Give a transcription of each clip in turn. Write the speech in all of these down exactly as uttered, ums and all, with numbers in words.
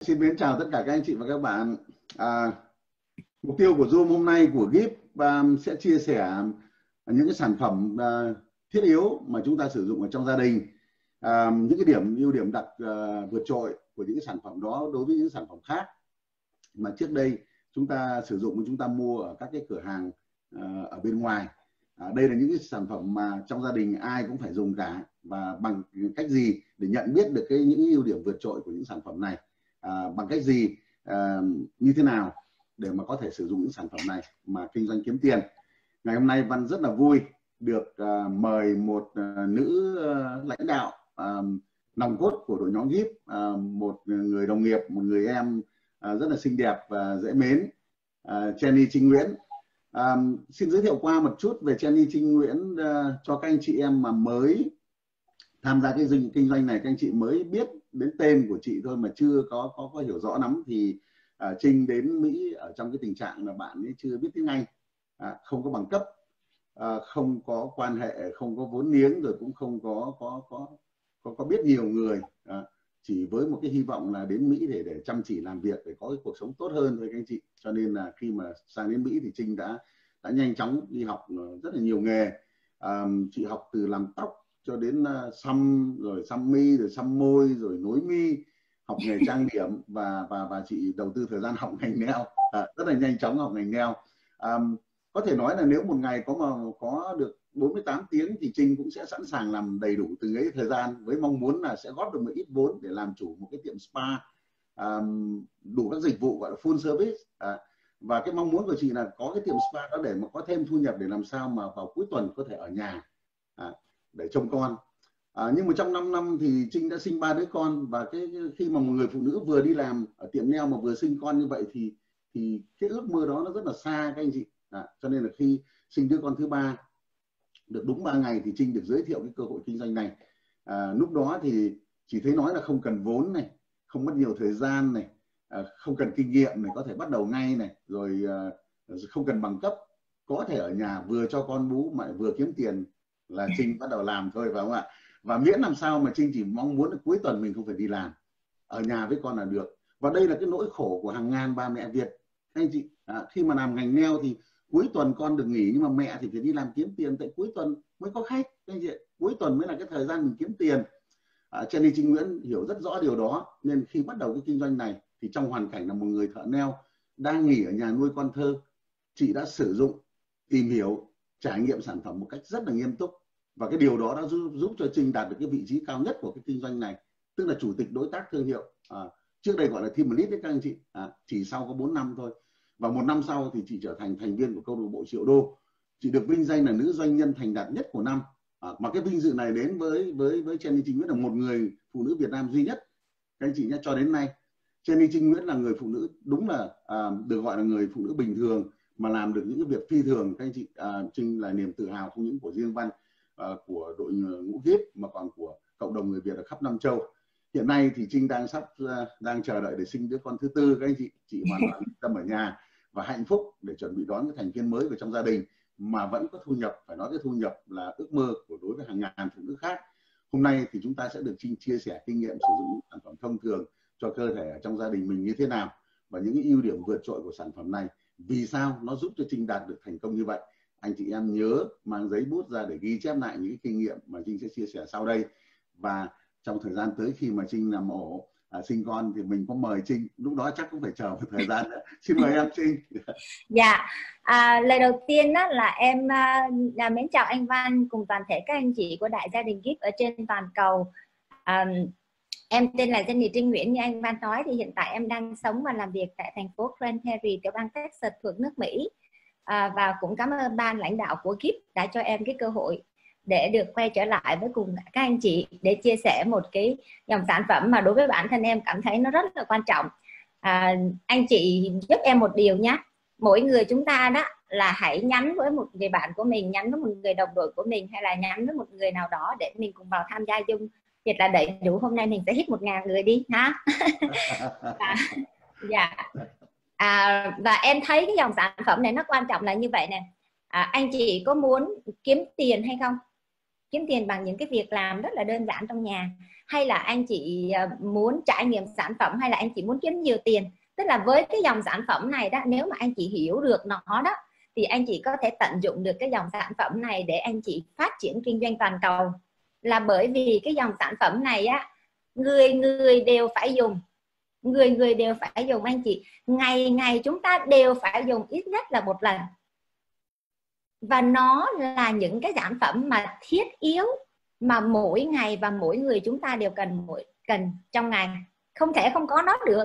xin mến chào tất cả các anh chị và các bạn. À, mục tiêu của Zoom hôm nay của giê i pê um, sẽ chia sẻ những cái sản phẩm uh, thiết yếu mà chúng ta sử dụng ở trong gia đình. À, những cái điểm ưu điểm đặc uh, vượt trội của những cái sản phẩm đó đối với những sản phẩm khác mà trước đây chúng ta sử dụng, chúng ta mua ở các cái cửa hàng uh, ở bên ngoài. À, đây là những cái sản phẩm mà trong gia đình ai cũng phải dùng cả, và bằng cách gì để nhận biết được cái những ưu điểm vượt trội của những sản phẩm này, à, bằng cách gì, à, như thế nào để mà có thể sử dụng những sản phẩm này mà kinh doanh kiếm tiền. Ngày hôm nay Văn rất là vui được uh, mời một uh, nữ uh, lãnh đạo uh, nòng cốt của đội nhóm giê i pê, uh, một người đồng nghiệp, một người em uh, rất là xinh đẹp và dễ mến, uh, Jenny Trinh Nguyễn. Um, xin giới thiệu qua một chút về Jenny Trinh Nguyễn uh, cho các anh chị em mà mới tham gia cái doanh kinh doanh này. Các anh chị mới biết đến tên của chị thôi mà chưa có có, có hiểu rõ lắm thì uh, Trinh đến Mỹ ở trong cái tình trạng là bạn ấy chưa biết tiếng Anh, uh, không có bằng cấp, uh, không có quan hệ, không có vốn liếng, rồi cũng không có có có có, có biết nhiều người, uh, chỉ với một cái hy vọng là đến Mỹ để để chăm chỉ làm việc, để có cái cuộc sống tốt hơn thôi các anh chị. Cho nên là khi mà sang đến Mỹ thì Trinh đã đã nhanh chóng đi học rất là nhiều nghề. À, chị học từ làm tóc cho đến uh, xăm, rồi xăm mi, rồi xăm môi, rồi nối mi, học nghề trang điểm, và và và chị đầu tư thời gian học ngành nail, à, rất là nhanh chóng học ngành nail. À, có thể nói là nếu một ngày có mà có được bốn mươi tám tiếng thì Trinh cũng sẽ sẵn sàng làm đầy đủ từng ấy thời gian, với mong muốn là sẽ góp được một ít vốn để làm chủ một cái tiệm spa, um, đủ các dịch vụ gọi là full service. À, và cái mong muốn của chị là có cái tiệm spa đó để mà có thêm thu nhập, để làm sao mà vào cuối tuần có thể ở nhà à, để trông con. À, nhưng mà trong năm năm thì Trinh đã sinh ba đứa con, và cái khi mà một người phụ nữ vừa đi làm ở tiệm nail mà vừa sinh con như vậy thì thì cái ước mơ đó nó rất là xa các anh chị. À, cho nên là khi sinh đứa con thứ ba được đúng ba ngày thì Trinh được giới thiệu cái cơ hội kinh doanh này. À, lúc đó thì chỉ thấy nói là không cần vốn này, không mất nhiều thời gian này, à, không cần kinh nghiệm này, có thể bắt đầu ngay này, rồi à, không cần bằng cấp, có thể ở nhà vừa cho con bú mà vừa kiếm tiền là Trinh bắt đầu làm thôi, phải không ạ? Và miễn làm sao mà Trinh chỉ mong muốn là cuối tuần mình không phải đi làm, ở nhà với con là được. Và đây là cái nỗi khổ của hàng ngàn bà mẹ Việt các anh chị. À, khi mà làm ngành nail thì cuối tuần con được nghỉ, nhưng mà mẹ thì phải đi làm kiếm tiền, tại cuối tuần mới có khách các anh chị. Cuối tuần mới là cái thời gian mình kiếm tiền. À, Jenny Trinh Nguyễn hiểu rất rõ điều đó, nên khi bắt đầu cái kinh doanh này thì trong hoàn cảnh là một người thợ nail đang nghỉ ở nhà nuôi con thơ, chị đã sử dụng, tìm hiểu, trải nghiệm sản phẩm một cách rất là nghiêm túc, và cái điều đó đã giúp, giúp cho Trinh đạt được cái vị trí cao nhất của cái kinh doanh này, tức là chủ tịch đối tác thương hiệu. À, trước đây gọi là team lead đấy các anh chị. À, chỉ sau có bốn năm thôi, và một năm sau thì chị trở thành thành viên của câu lạc bộ Triệu Đô. Chị được vinh danh là nữ doanh nhân thành đạt nhất của năm. À, mà cái vinh dự này đến với với với Jenny Trinh Nguyễn là một người phụ nữ Việt Nam duy nhất các anh chị nhé. Cho đến nay Jenny Trinh Nguyễn là người phụ nữ đúng là à, được gọi là người phụ nữ bình thường mà làm được những cái việc phi thường các anh chị. À, Trinh là niềm tự hào không những của riêng Văn, à, của đội ngũ giê i pê mà còn của cộng đồng người Việt ở khắp Nam Châu. Hiện nay thì Trinh đang sắp uh, đang chờ đợi để sinh đứa con thứ tư các anh chị. Chị hoàn toàn yên tâm ở nhà và hạnh phúc để chuẩn bị đón cái thành viên mới của trong gia đình, mà vẫn có thu nhập. Phải nói cái thu nhập là ước mơ của đối với hàng ngàn phụ nữ khác. Hôm nay thì chúng ta sẽ được Trinh chia sẻ kinh nghiệm sử dụng sản phẩm thông thường cho cơ thể ở trong gia đình mình như thế nào, và những cái ưu điểm vượt trội của sản phẩm này, vì sao nó giúp cho Trinh đạt được thành công như vậy. Anh chị em nhớ mang giấy bút ra để ghi chép lại những cái kinh nghiệm mà Trinh sẽ chia sẻ sau đây. Và trong thời gian tới khi mà Trinh làm ổ à, sinh con thì mình có mời Trinh, lúc đó chắc cũng phải chờ một thời gian nữa. Xin mời em Trinh. Dạ, à, lời đầu tiên đó là em à, mến chào anh Văn cùng toàn thể các anh chị của đại gia đình giê i pê ở trên toàn cầu. À, em tên là Jenny Trinh Nguyễn, như anh Văn nói thì hiện tại em đang sống và làm việc tại thành phố Grand Prairie, tiểu bang Texas thuộc nước Mỹ. À, và cũng cảm ơn ban lãnh đạo của giê i pê đã cho em cái cơ hội để được quay trở lại với cùng các anh chị để chia sẻ một cái dòng sản phẩm mà đối với bản thân em cảm thấy nó rất là quan trọng. À, anh chị giúp em một điều nhé, mỗi người chúng ta đó là hãy nhắn với một người bạn của mình, nhắn với một người đồng đội của mình, hay là nhắn với một người nào đó để mình cùng vào tham gia Zoom thiệt là đầy đủ. Hôm nay mình sẽ hit một ngàn người đi ha. Và, dạ. À, và em thấy cái dòng sản phẩm này nó quan trọng là như vậy nè. À, anh chị có muốn kiếm tiền hay không? Kiếm tiền bằng những cái việc làm rất là đơn giản trong nhà. hay là anh chị muốn trải nghiệm sản phẩm, hay là anh chị muốn kiếm nhiều tiền. Tức là với cái dòng sản phẩm này đó, nếu mà anh chị hiểu được nó đó, thì anh chị có thể tận dụng được cái dòng sản phẩm này để anh chị phát triển kinh doanh toàn cầu. Là bởi vì cái dòng sản phẩm này á, người người đều phải dùng, người người đều phải dùng anh chị. Ngày ngày chúng ta đều phải dùng ít nhất là một lần. Và nó là những cái sản phẩm mà thiết yếu, mà mỗi ngày và mỗi người chúng ta đều cần mỗi cần trong ngày, không thể không có nó được.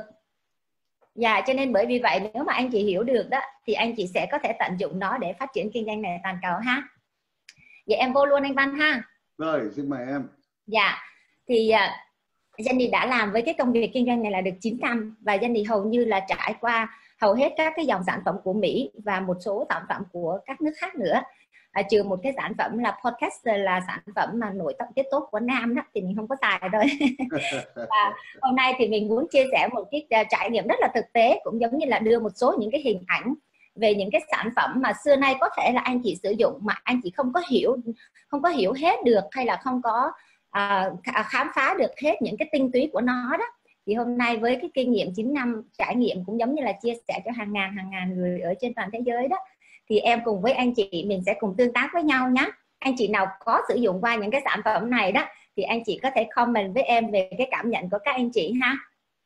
Dạ, cho nên bởi vì vậy nếu mà anh chị hiểu được đó, thì anh chị sẽ có thể tận dụng nó để phát triển kinh doanh này toàn cầu ha. Vậy em vô luôn anh Văn ha. Rồi, xin mời em. Dạ, thì uh, Jenny đã làm với cái công việc kinh doanh này là được chín năm, và Jenny hầu như là trải qua hầu hết các cái dòng sản phẩm của Mỹ và một số sản phẩm của các nước khác nữa. À, trừ một cái sản phẩm là podcast, là sản phẩm mà nội tổng kết tốt của Nam đó, thì mình không có xài rồi. Và hôm nay thì mình muốn chia sẻ một cái uh, trải nghiệm rất là thực tế, cũng giống như là đưa một số những cái hình ảnh về những cái sản phẩm mà xưa nay có thể là anh chị sử dụng mà anh chị không có hiểu không có hiểu hết được, hay là không có uh, khám phá được hết những cái tinh túy của nó đó. Thì hôm nay với cái kinh nghiệm chín năm trải nghiệm, cũng giống như là chia sẻ cho hàng ngàn hàng ngàn người ở trên toàn thế giới đó, thì em cùng với anh chị mình sẽ cùng tương tác với nhau nhé. Anh chị nào có sử dụng qua những cái sản phẩm này đó, thì anh chị có thể comment với em về cái cảm nhận của các anh chị ha.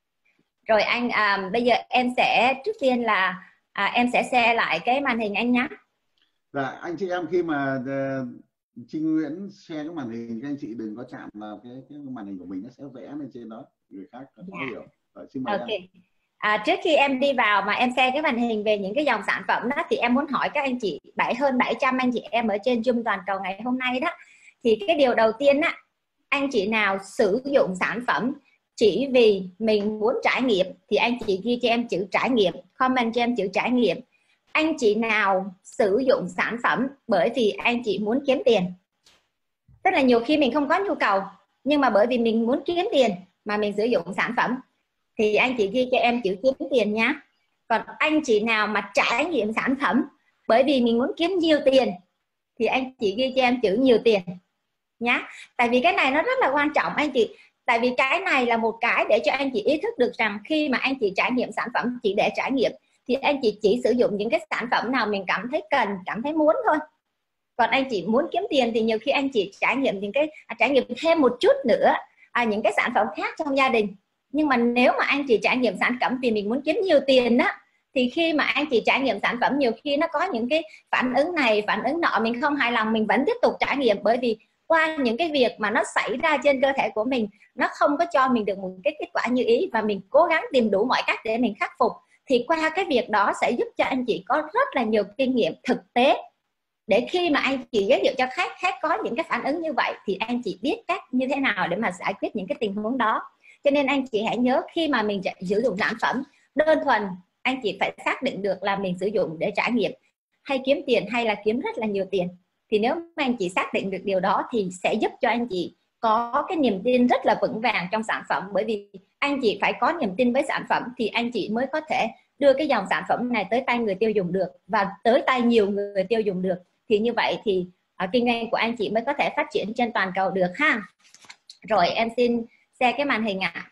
Rồi anh à, bây giờ em sẽ, trước tiên là à, em sẽ share lại cái màn hình anh nhé. Dạ, anh chị em khi mà uh, Trinh Nguyễn share cái màn hình, các anh chị đừng có chạm vào cái, cái màn hình của mình, nó sẽ vẽ lên trên đó, người khác có Dạ. hiểu. Rồi, xin mời Ok. em. À, trước khi em đi vào mà em share cái màn hình về những cái dòng sản phẩm đó, thì em muốn hỏi các anh chị bảy hơn bảy trăm anh chị em ở trên Zoom toàn cầu ngày hôm nay đó, thì cái điều đầu tiên á, anh chị nào sử dụng sản phẩm chỉ vì mình muốn trải nghiệm thì anh chị ghi cho em chữ trải nghiệm, comment cho em chữ trải nghiệm. Anh chị nào sử dụng sản phẩm bởi vì anh chị muốn kiếm tiền, tức là nhiều khi mình không có nhu cầu, nhưng mà bởi vì mình muốn kiếm tiền mà mình sử dụng sản phẩm, thì anh chị ghi cho em chữ kiếm tiền nhá. Còn anh chị nào mà trải nghiệm sản phẩm bởi vì mình muốn kiếm nhiều tiền, thì anh chị ghi cho em chữ nhiều tiền nhá. Tại vì cái này nó rất là quan trọng anh chị. Tại vì cái này là một cái để cho anh chị ý thức được rằng khi mà anh chị trải nghiệm sản phẩm chỉ để trải nghiệm, thì anh chị chỉ sử dụng những cái sản phẩm nào mình cảm thấy cần, cảm thấy muốn thôi. Còn anh chị muốn kiếm tiền thì nhiều khi anh chị trải nghiệm những cái à, trải nghiệm thêm một chút nữa à, những cái sản phẩm khác trong gia đình. Nhưng mà nếu mà anh chị trải nghiệm sản phẩm vì mình muốn kiếm nhiều tiền á, thì khi mà anh chị trải nghiệm sản phẩm nhiều khi nó có những cái phản ứng này, phản ứng nọ, mình không hài lòng, mình vẫn tiếp tục trải nghiệm, bởi vì qua những cái việc mà nó xảy ra trên cơ thể của mình, nó không có cho mình được một cái kết quả như ý, và mình cố gắng tìm đủ mọi cách để mình khắc phục. Thì qua cái việc đó sẽ giúp cho anh chị có rất là nhiều kinh nghiệm thực tế, để khi mà anh chị giới thiệu cho khách, khách có những cái phản ứng như vậy thì anh chị biết cách như thế nào để mà giải quyết những cái tình huống đó. Cho nên anh chị hãy nhớ, khi mà mình sử dụng sản phẩm đơn thuần, anh chị phải xác định được là mình sử dụng để trải nghiệm hay kiếm tiền, hay là kiếm rất là nhiều tiền. Thì nếu mà anh chị xác định được điều đó thì sẽ giúp cho anh chị có cái niềm tin rất là vững vàng trong sản phẩm. Bởi vì anh chị phải có niềm tin với sản phẩm thì anh chị mới có thể đưa cái dòng sản phẩm này tới tay người tiêu dùng được, và tới tay nhiều người tiêu dùng được. Thì như vậy thì uh, kinh doanh của anh chị mới có thể phát triển trên toàn cầu được ha. Rồi em xin share cái màn hình ạ. À.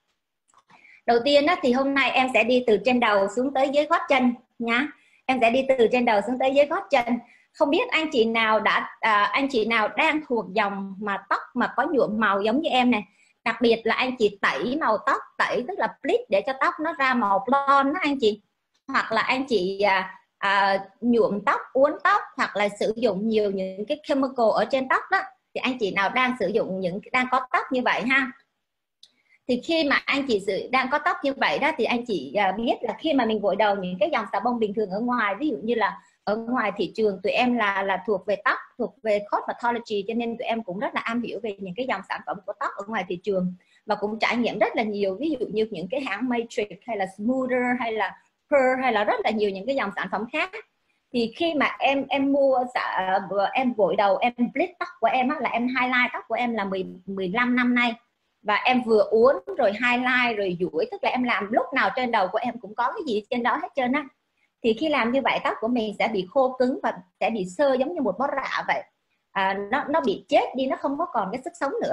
Đầu tiên á, thì hôm nay em sẽ đi từ trên đầu xuống tới dưới gót chân nhá. Em sẽ đi từ trên đầu xuống tới dưới gót chân. Không biết anh chị nào đã à, anh chị nào đang thuộc dòng mà tóc mà có nhuộm màu giống như em này. Đặc biệt là anh chị tẩy màu tóc, tẩy tức là bleach để cho tóc nó ra màu blonde đó anh chị. Hoặc là anh chị à, à, nhuộm tóc, uốn tóc, hoặc là sử dụng nhiều những cái chemical ở trên tóc đó. Thì anh chị nào đang sử dụng những đang có tóc như vậy ha. Thì khi mà anh chị sử, đang có tóc như vậy đó, thì anh chị uh, biết là khi mà mình gội đầu những cái dòng xà bông bình thường ở ngoài, ví dụ như là ở ngoài thị trường tụi em là là thuộc về tóc, thuộc về cosmetology, cho nên tụi em cũng rất là am hiểu về những cái dòng sản phẩm của tóc ở ngoài thị trường, và cũng trải nghiệm rất là nhiều, ví dụ như những cái hãng Matrix hay là Smoother hay là Pearl hay là rất là nhiều những cái dòng sản phẩm khác. Thì khi mà em em mua em gội đầu, em bleach tóc của em á, là em highlight tóc của em là mười lăm năm nay, và em vừa uốn rồi highlight rồi duỗi, tức là em làm lúc nào trên đầu của em cũng có cái gì trên đó hết trơn á. Thì khi làm như vậy tóc của mình sẽ bị khô cứng và sẽ bị xơ giống như một bó rạ vậy, à, nó nó bị chết đi, nó không có còn cái sức sống nữa.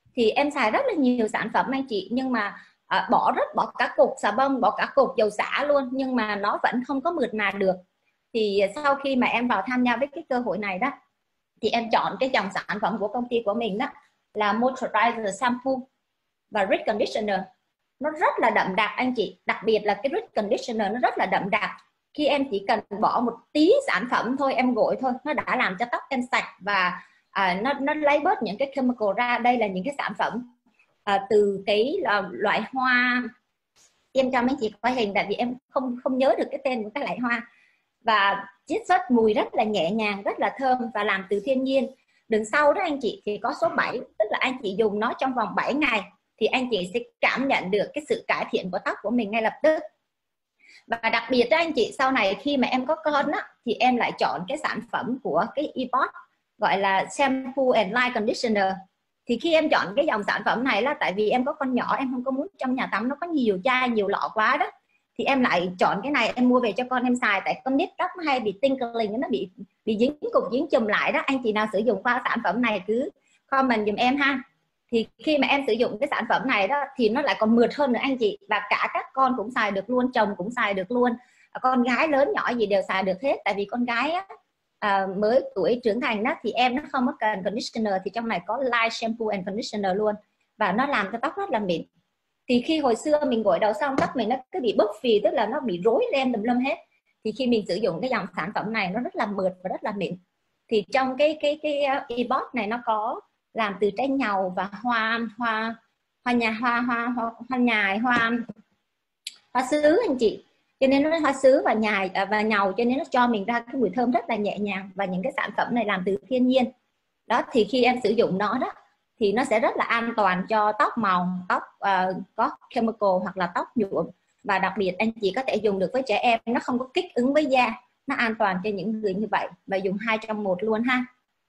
thì em xài rất là nhiều sản phẩm anh chị, nhưng mà à, bỏ rất bỏ cả cục xà bông, bỏ cả cục dầu xả luôn, nhưng mà nó vẫn không có mượt mà được. Thì sau khi mà em vào tham gia với cái cơ hội này đó, thì em chọn cái dòng sản phẩm của công ty của mình đó là Moisturizer Shampoo và Rich Conditioner. Nó rất là đậm đặc anh chị, đặc biệt là cái Rich Conditioner nó rất là đậm đặc. Khi em chỉ cần bỏ một tí sản phẩm thôi, em gội thôi, nó đã làm cho tóc em sạch và à, nó nó lấy bớt những cái chemical ra. Đây là những cái sản phẩm à, từ cái là, loại hoa, em cho mấy chị coi hình tại vì em không không nhớ được cái tên của cái loại hoa, và chiết xuất mùi rất là nhẹ nhàng, rất là thơm và làm từ thiên nhiên. Đằng sau đó anh chị thì có số bảy, tức là anh chị dùng nó trong vòng bảy ngày thì anh chị sẽ cảm nhận được cái sự cải thiện của tóc của mình ngay lập tức. Và đặc biệt đó anh chị, sau này khi mà em có con á, thì em lại chọn cái sản phẩm của cái eBot gọi là Shampoo and Light Conditioner. Thì khi em chọn cái dòng sản phẩm này là tại vì em có con nhỏ, em không có muốn trong nhà tắm nó có nhiều chai nhiều lọ quá đó, thì em lại chọn cái này em mua về cho con em xài. Tại con nít tóc nó hay bị tinkling, nó bị bị dính cục dính chùm lại đó. Anh chị nào sử dụng qua sản phẩm này cứ comment giùm em ha. Thì khi mà em sử dụng cái sản phẩm này đó thì nó lại còn mượt hơn nữa anh chị, và cả các con cũng xài được luôn, chồng cũng xài được luôn, con gái lớn nhỏ gì đều xài được hết. Tại vì con gái á, à, mới tuổi trưởng thành đó thì em nó không có cần conditioner, thì trong này có light shampoo and conditioner luôn, và nó làm cho tóc rất là mịn. Thì khi hồi xưa mình gội đầu xong tóc mình nó cứ bị bốc phì, tức là nó bị rối ren tùm lum hết, thì khi mình sử dụng cái dòng sản phẩm này nó rất là mượt và rất là mịn. Thì trong cái cái cái eBot này nó có làm từ trái nhầu và hoa hoa hoa nhà hoa hoa hoa, hoa nhài, hoa hoa sứ anh chị, cho nên nó hoa sứ và nhài và nhầu, cho nên nó cho mình ra cái mùi thơm rất là nhẹ nhàng. Và những cái sản phẩm này làm từ thiên nhiên đó, thì khi em sử dụng nó đó thì nó sẽ rất là an toàn cho tóc màu, tóc uh, có chemical hoặc là tóc nhuộm. Và đặc biệt anh chị có thể dùng được với trẻ em, nó không có kích ứng với da, nó an toàn cho những người như vậy, và dùng hai trong một luôn ha.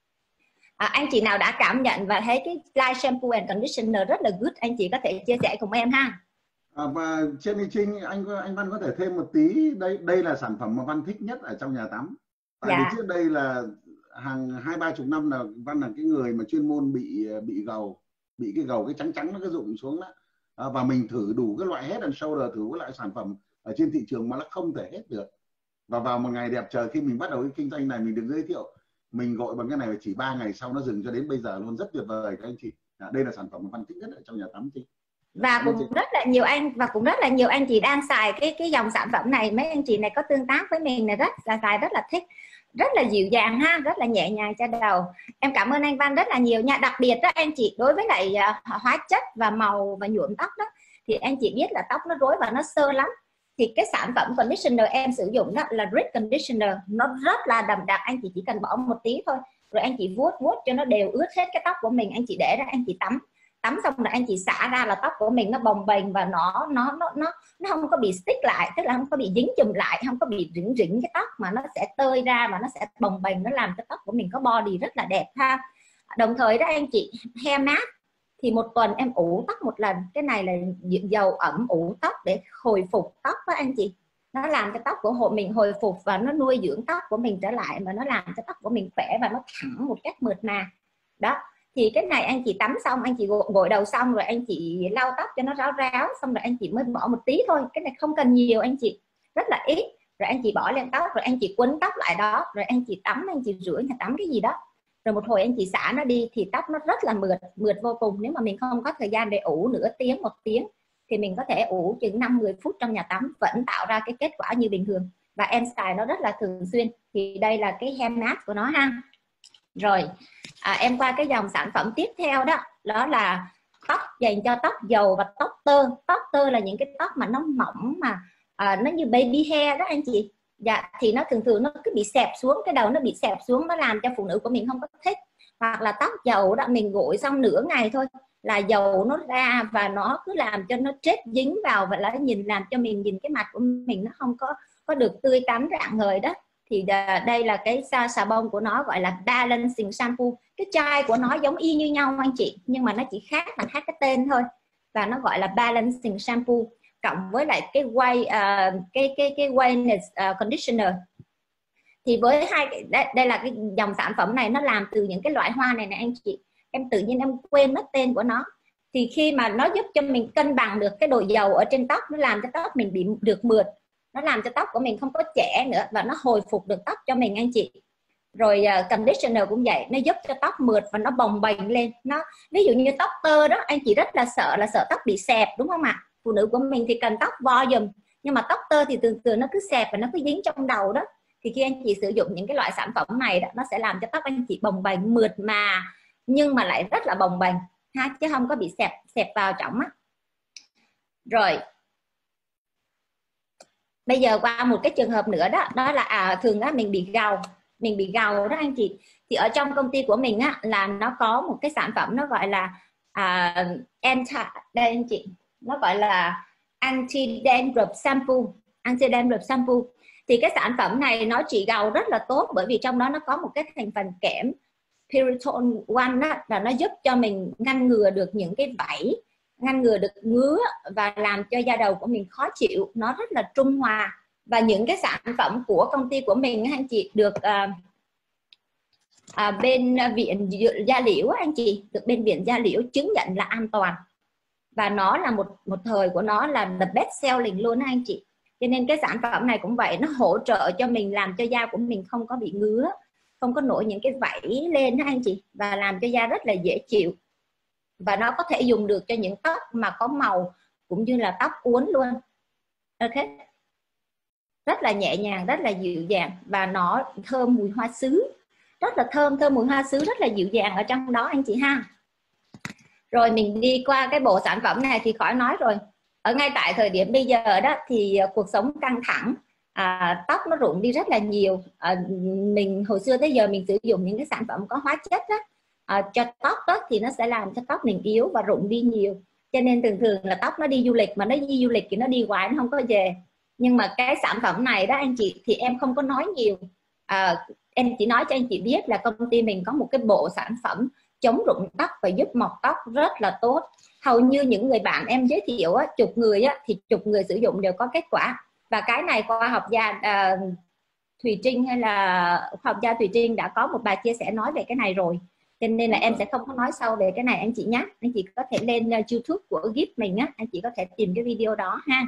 À, anh chị nào đã cảm nhận và thấy cái light shampoo and conditioner rất là good, anh chị có thể chia sẻ cùng em ha. À, và Jenny Trinh, anh anh Văn có thể thêm một tí, đây đây là sản phẩm mà Văn thích nhất ở trong nhà tắm. Tại vì Dạ. trước đây là hàng hai ba chục năm là Văn là cái người mà chuyên môn bị bị gầu, bị cái gầu cái trắng trắng nó cứ rụng xuống đó. À, và mình thử đủ cái loại Head and Shoulder, thử cái loại sản phẩm ở trên thị trường mà nó không thể hết được. Và vào một ngày đẹp trời khi mình bắt đầu cái kinh doanh này, mình được giới thiệu, mình gọi bằng cái này chỉ ba ngày sau nó dừng cho đến bây giờ luôn, rất tuyệt vời các anh chị. À, đây là sản phẩm mà Văn thích nhất ở trong nhà tắm chị. Và cũng rất là nhiều anh và cũng rất là nhiều anh chị đang xài cái cái dòng sản phẩm này. Mấy anh chị này có tương tác với mình này, rất là xài rất là thích, rất là dịu dàng ha, rất là nhẹ nhàng cho đầu. Em cảm ơn anh Văn rất là nhiều nha. Đặc biệt đó anh chị, đối với lại uh, hóa chất và màu và nhuộm tóc đó, thì anh chị biết là tóc nó rối và nó sơ lắm, thì cái sản phẩm conditioner em sử dụng đó là Rich Conditioner, nó rất là đậm đặc. Anh chị chỉ cần bỏ một tí thôi, rồi anh chị vuốt vuốt cho nó đều ướt hết cái tóc của mình, anh chị để ra anh chị tắm tắm xong rồi anh chị xả ra là tóc của mình nó bồng bềnh và nó nó nó nó nó không có bị stick lại, tức là không có bị dính chùm lại, không có bị rĩnh rĩnh cái tóc, mà nó sẽ tơi ra và nó sẽ bồng bềnh, nó làm cho tóc của mình có body rất là đẹp ha. Đồng thời đó anh chị, hair mask thì một tuần em ủ tóc một lần. Cái này là dầu ẩm ủ tóc để hồi phục tóc đó anh chị, nó làm cho tóc của hộ mình hồi phục và nó nuôi dưỡng tóc của mình trở lại, mà nó làm cho tóc của mình khỏe và nó thẳng một cách mượt mà đó. Thì cái này anh chị tắm xong, anh chị gội đầu xong rồi anh chị lau tóc cho nó ráo ráo, xong rồi anh chị mới bỏ một tí thôi. Cái này không cần nhiều anh chị, rất là ít. Rồi anh chị bỏ lên tóc, rồi anh chị quấn tóc lại đó, rồi anh chị tắm, anh chị rửa nhà tắm cái gì đó, rồi một hồi anh chị xả nó đi thì tóc nó rất là mượt, mượt vô cùng. Nếu mà mình không có thời gian để ủ nửa tiếng, một tiếng thì mình có thể ủ chừng năm mười phút trong nhà tắm vẫn tạo ra cái kết quả như bình thường, và em xài nó rất là thường xuyên. Thì đây là cái hair mask của nó ha. Rồi à, em qua cái dòng sản phẩm tiếp theo đó, đó là tóc dành cho tóc dầu và tóc tơ. Tóc tơ là những cái tóc mà nó mỏng mà à, nó như baby hair đó anh chị. Dạ, thì nó thường thường nó cứ bị xẹp xuống, cái đầu nó bị xẹp xuống, nó làm cho phụ nữ của mình không có thích. Hoặc là tóc dầu đó, mình gội xong nửa ngày thôi là dầu nó ra và nó cứ làm cho nó chết dính vào, và là nhìn làm cho mình nhìn cái mặt của mình nó không có có được tươi tắn rạng ngời đó. Thì đây là cái xà bông của nó, gọi là Balancing Shampoo. Cái chai của nó giống y như nhau anh chị, nhưng mà nó chỉ khác bằng khác cái tên thôi, và nó gọi là Balancing Shampoo cộng với lại cái white uh, cái cái cái Wellness uh, Conditioner. Thì với hai đây, đây là cái dòng sản phẩm này, nó làm từ những cái loại hoa này nè anh chị. em tự nhiên em quên mất tên của nó. Thì khi mà nó giúp cho mình cân bằng được cái độ dầu ở trên tóc, nó làm cho tóc mình bị được mượt, nó làm cho tóc của mình không có chẻ nữa, và nó hồi phục được tóc cho mình anh chị. Rồi uh, conditioner cũng vậy, nó giúp cho tóc mượt và nó bồng bềnh lên. Nó ví dụ như tóc tơ đó, anh chị rất là sợ là sợ tóc bị xẹp đúng không ạ? Phụ nữ của mình thì cần tóc vo dùm, nhưng mà tóc tơ thì thường thường nó cứ xẹp và nó cứ dính trong đầu đó. Thì khi anh chị sử dụng những cái loại sản phẩm này đó, nó sẽ làm cho tóc anh chị bồng bềnh mượt mà, nhưng mà lại rất là bồng bềnh ha, chứ không có bị xẹp xẹp vào trọng á. Rồi bây giờ qua một cái trường hợp nữa đó, đó là à, thường á mình bị gầu, mình bị gầu đó anh chị. Thì ở trong công ty của mình á là nó có một cái sản phẩm nó gọi là à, anti, đây anh chị, nó gọi là anti dandruff shampoo, anti dandruff shampoo. Thì cái sản phẩm này nó trị gầu rất là tốt, bởi vì trong đó nó có một cái thành phần kẽm pyritol one đó, là nó giúp cho mình ngăn ngừa được những cái vảy, ngăn ngừa được ngứa và làm cho da đầu của mình khó chịu, nó rất là trung hòa. Và những cái sản phẩm của công ty của mình anh chị được uh, à, bên viện da liễu anh chị, được bên viện da liễu chứng nhận là an toàn, và nó là một một thời của nó là the best selling luôn anh chị. Cho nên cái sản phẩm này cũng vậy, nó hỗ trợ cho mình làm cho da của mình không có bị ngứa, không có nổi những cái vảy lên đó anh chị, và làm cho da rất là dễ chịu. Và nó có thể dùng được cho những tóc mà có màu cũng như là tóc uốn luôn. Ok, rất là nhẹ nhàng, rất là dịu dàng, và nó thơm mùi hoa sứ, rất là thơm, thơm mùi hoa sứ rất là dịu dàng ở trong đó anh chị ha. Rồi mình đi qua cái bộ sản phẩm này thì khỏi nói rồi. Ở ngay tại thời điểm bây giờ đó thì cuộc sống căng thẳng, à, tóc nó rụng đi rất là nhiều. À, mình hồi xưa tới giờ mình sử dụng những cái sản phẩm có hóa chất đó, à, cho tóc đó, thì nó sẽ làm cho tóc mình yếu và rụng đi nhiều. Cho nên thường thường là tóc nó đi du lịch, mà nó đi du lịch thì nó đi hoài nó không có về. Nhưng mà cái sản phẩm này đó anh chị thì em không có nói nhiều, à, em chỉ nói cho anh chị biết là công ty mình có một cái bộ sản phẩm chống rụng tóc và giúp mọc tóc rất là tốt. Hầu như những người bạn em giới thiệu á, chục người á, thì chục người sử dụng đều có kết quả. Và cái này khoa học gia uh, Thùy Trinh hay là khoa học gia Thùy Trinh đã có một bài chia sẻ nói về cái này rồi, cho nên là em sẽ không có nói sâu về cái này anh chị nhé. Anh chị có thể lên uh, YouTube của giê i pê mình á, anh chị có thể tìm cái video đó ha.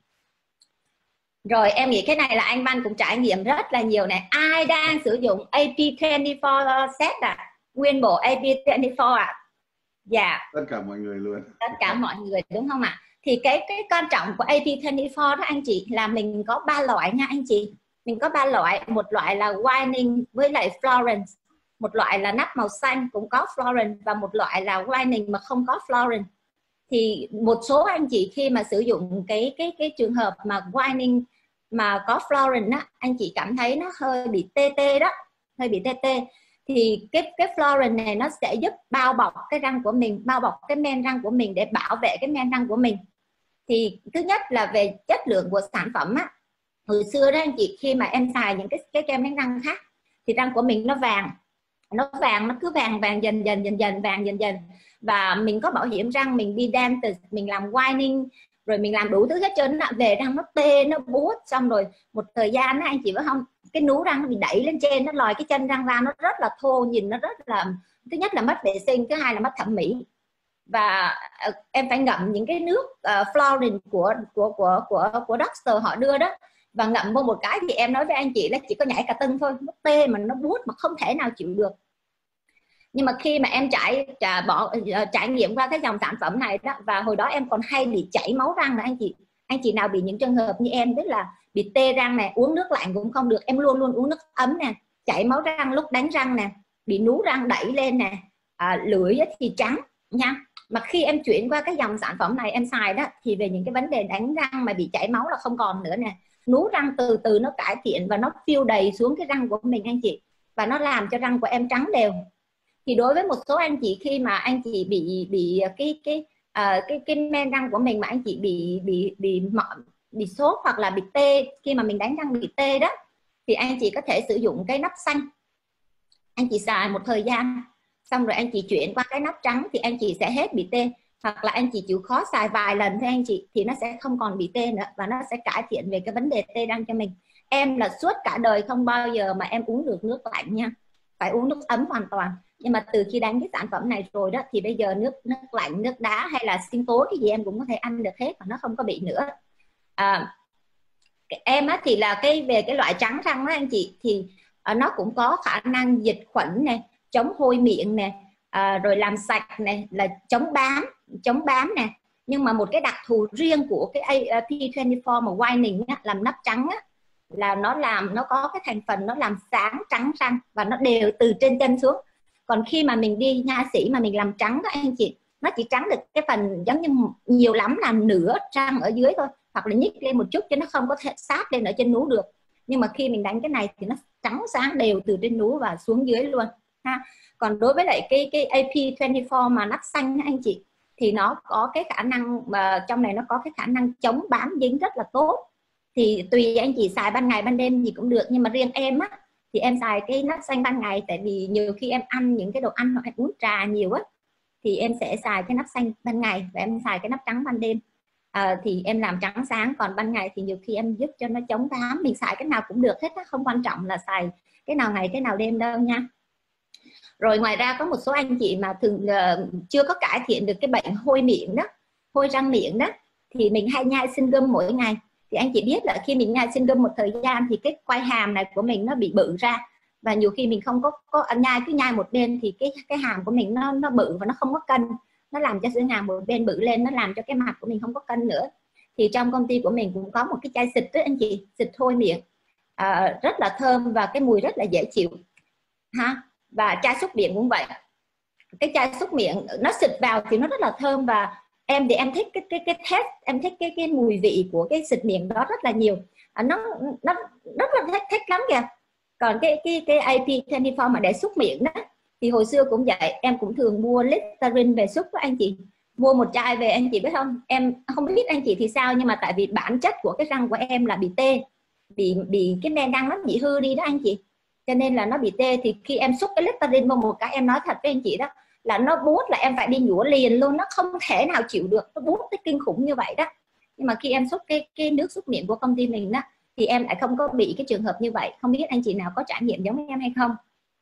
Rồi em nghĩ cái này là anh Văn cũng trải nghiệm rất là nhiều này. Ai đang sử dụng A P hai mươi bốn set à? Nguyên bộ A P hai mươi bốn à? Dạ. Tất cả mọi người luôn. Tất cả mọi người đúng không ạ? Thì cái cái quan trọng của A P hai mươi bốn đó anh chị là mình có ba loại nha anh chị. Mình có ba loại, một loại là whitening với lại Florence, một loại là nắp màu xanh cũng có Florence, và một loại là whitening mà không có Florence. Thì một số anh chị khi mà sử dụng cái cái cái trường hợp mà whitening mà có Florence á, anh chị cảm thấy nó hơi bị tê tê đó, hơi bị tê tê, thì cái cái Florence này nó sẽ giúp bao bọc cái răng của mình, bao bọc cái men răng của mình để bảo vệ cái men răng của mình. Thì thứ nhất là về chất lượng của sản phẩm á, hồi xưa đó anh chị, khi mà em xài những cái cái kem đánh răng khác thì răng của mình nó vàng, nó vàng, nó cứ vàng vàng dần dần dần dần vàng dần dần. Và mình có bảo hiểm răng, mình đi dentist, mình làm whitening, rồi mình làm đủ thứ hết trơn, về răng nó tê, nó buốt, xong rồi một thời gian đó, anh chị biết không, cái nú răng nó bị đẩy lên trên, nó lòi cái chân răng ra, nó rất là thô, nhìn nó rất là, thứ nhất là mất vệ sinh, thứ hai là mất thẩm mỹ. Và uh, em phải ngậm những cái nước uh, Florence của của của của của doctor họ đưa đó, và ngậm vô một cái thì em nói với anh chị là chỉ có nhảy cả tưng thôi, nó tê mà nó buốt mà không thể nào chịu được. Nhưng mà khi mà em trải trả bỏ trải nghiệm qua cái dòng sản phẩm này đó, và hồi đó em còn hay bị chảy máu răng nữa anh chị. Anh chị nào bị những trường hợp như em, tức là bị tê răng này, uống nước lạnh cũng không được, em luôn luôn uống nước ấm nè, chảy máu răng lúc đánh răng nè, bị nú răng đẩy lên nè, à, lưỡi thì trắng nha. Mà khi em chuyển qua cái dòng sản phẩm này em xài đó, thì về những cái vấn đề đánh răng mà bị chảy máu là không còn nữa nè, nú răng từ từ nó cải thiện và nó phiêu đầy xuống cái răng của mình anh chị, và nó làm cho răng của em trắng đều. Thì đối với một số anh chị khi mà anh chị bị bị cái cái uh, cái cái men răng của mình mà anh chị bị bị bị bị, bị sốt hoặc là bị tê, khi mà mình đánh răng bị tê đó, thì anh chị có thể sử dụng cái nắp xanh, anh chị xài một thời gian xong rồi anh chị chuyển qua cái nắp trắng thì anh chị sẽ hết bị tê. Hoặc là anh chị chịu khó xài vài lần thôi anh chị, thì nó sẽ không còn bị tê nữa, và nó sẽ cải thiện về cái vấn đề tê răng cho mình. Em là suốt cả đời không bao giờ mà em uống được nước lạnh nha, phải uống nước ấm hoàn toàn. Nhưng mà từ khi đánh cái sản phẩm này rồi đó thì bây giờ nước nước lạnh, nước đá hay là sinh tố cái gì em cũng có thể ăn được hết và nó không có bị nữa. À, em á thì là cái về cái loại trắng răng đó anh chị, thì à, nó cũng có khả năng diệt khuẩn này, chống hôi miệng này, à, rồi làm sạch này, là chống bám chống bám này. Nhưng mà một cái đặc thù riêng của cái A P hai mươi tư mà whitening á, làm nắp trắng á, là nó làm nó có cái thành phần nó làm sáng trắng răng và nó đều từ trên chân xuống. Còn khi mà mình đi nha sĩ mà mình làm trắng đó anh chị, nó chỉ trắng được cái phần giống như nhiều lắm là nửa răng ở dưới thôi, hoặc là nhích lên một chút chứ nó không có thể sát lên ở trên núi được. Nhưng mà khi mình đánh cái này thì nó trắng sáng đều từ trên núi và xuống dưới luôn ha. Còn đối với lại cái cái A P hai mươi tư mà nắp xanh anh chị, thì nó có cái khả năng mà trong này nó có cái khả năng chống bám dính rất là tốt. Thì tùy anh chị xài ban ngày ban đêm gì cũng được, nhưng mà riêng em á thì em xài cái nắp xanh ban ngày, tại vì nhiều khi em ăn những cái đồ ăn hoặc em uống trà nhiều á thì em sẽ xài cái nắp xanh ban ngày và em xài cái nắp trắng ban đêm. À, thì em làm trắng sáng, còn ban ngày thì nhiều khi em giúp cho nó chống bám. Mình xài cái nào cũng được hết á, không quan trọng là xài cái nào ngày cái nào đêm đâu nha. Rồi ngoài ra có một số anh chị mà thường uh, chưa có cải thiện được cái bệnh hôi miệng đó, hôi răng miệng đó, thì mình hay nhai sinh gum mỗi ngày. Thì anh chị biết là khi mình nhai sinh gum một thời gian thì cái quai hàm này của mình nó bị bự ra, và nhiều khi mình không có có nhai cứ nhai một bên thì cái cái hàm của mình nó nó bự và nó không có cân, nó làm cho xương hàm một bên bự lên, nó làm cho cái mặt của mình không có cân nữa. Thì trong công ty của mình cũng có một cái chai xịt đó anh chị, xịt hôi miệng à, rất là thơm và cái mùi rất là dễ chịu ha. Và chai xúc miệng cũng vậy, cái chai xúc miệng nó xịt vào thì nó rất là thơm, và em thì em thích cái cái cái taste, em thích cái cái mùi vị của cái xịt miệng đó rất là nhiều. À, nó nó rất là thích, thích lắm kìa. Còn cái cái cái A P hai mươi tư mà để xúc miệng đó thì hồi xưa cũng vậy, em cũng thường mua Listerine về xúc đó anh chị. Mua một chai về anh chị biết không, em không biết anh chị thì sao, nhưng mà tại vì bản chất của cái răng của em là bị tê, bị bị cái men răng nó bị hư đi đó anh chị, cho nên là nó bị tê. Thì khi em xúc cái Listerine vào một cái, em nói thật với anh chị đó là nó buốt là em phải đi nhủa liền luôn, nó không thể nào chịu được, nó buốt tới kinh khủng như vậy đó. Nhưng mà khi em xúc cái cái nước xúc miệng của công ty mình đó thì em lại không có bị cái trường hợp như vậy. Không biết anh chị nào có trải nghiệm giống em hay không.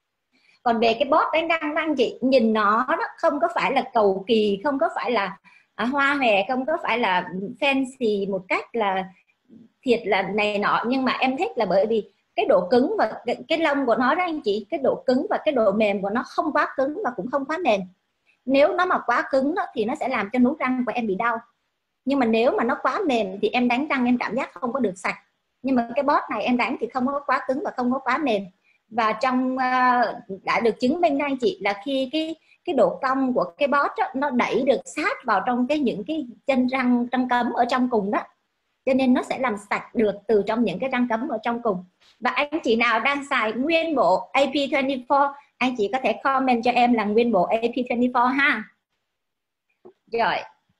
Còn về cái bóp đánh răng đó anh chị, nhìn nó đó không có phải là cầu kỳ, không có phải là à, hoa hòe, không có phải là fancy một cách là thiệt là này nọ, nhưng mà em thích là bởi vì cái độ cứng và cái, cái lông của nó đó anh chị, cái độ cứng và cái độ mềm của nó không quá cứng và cũng không quá mềm. Nếu nó mà quá cứng đó, thì nó sẽ làm cho nút răng của em bị đau, nhưng mà nếu mà nó quá mềm thì em đánh răng em cảm giác không có được sạch. Nhưng mà cái bóp này em đánh thì không có quá cứng và không có quá mềm. Và trong uh, đã được chứng minh đó anh chị, là khi cái cái độ cong của cái bóp đó, nó đẩy được sát vào trong cái những cái chân răng răng cấm ở trong cùng đó, cho nên nó sẽ làm sạch được từ trong những cái răng cấm ở trong cùng. Và anh chị nào đang xài nguyên bộ A P hai mươi tư, anh chị có thể comment cho em là nguyên bộ A P hai mươi tư ha. Rồi,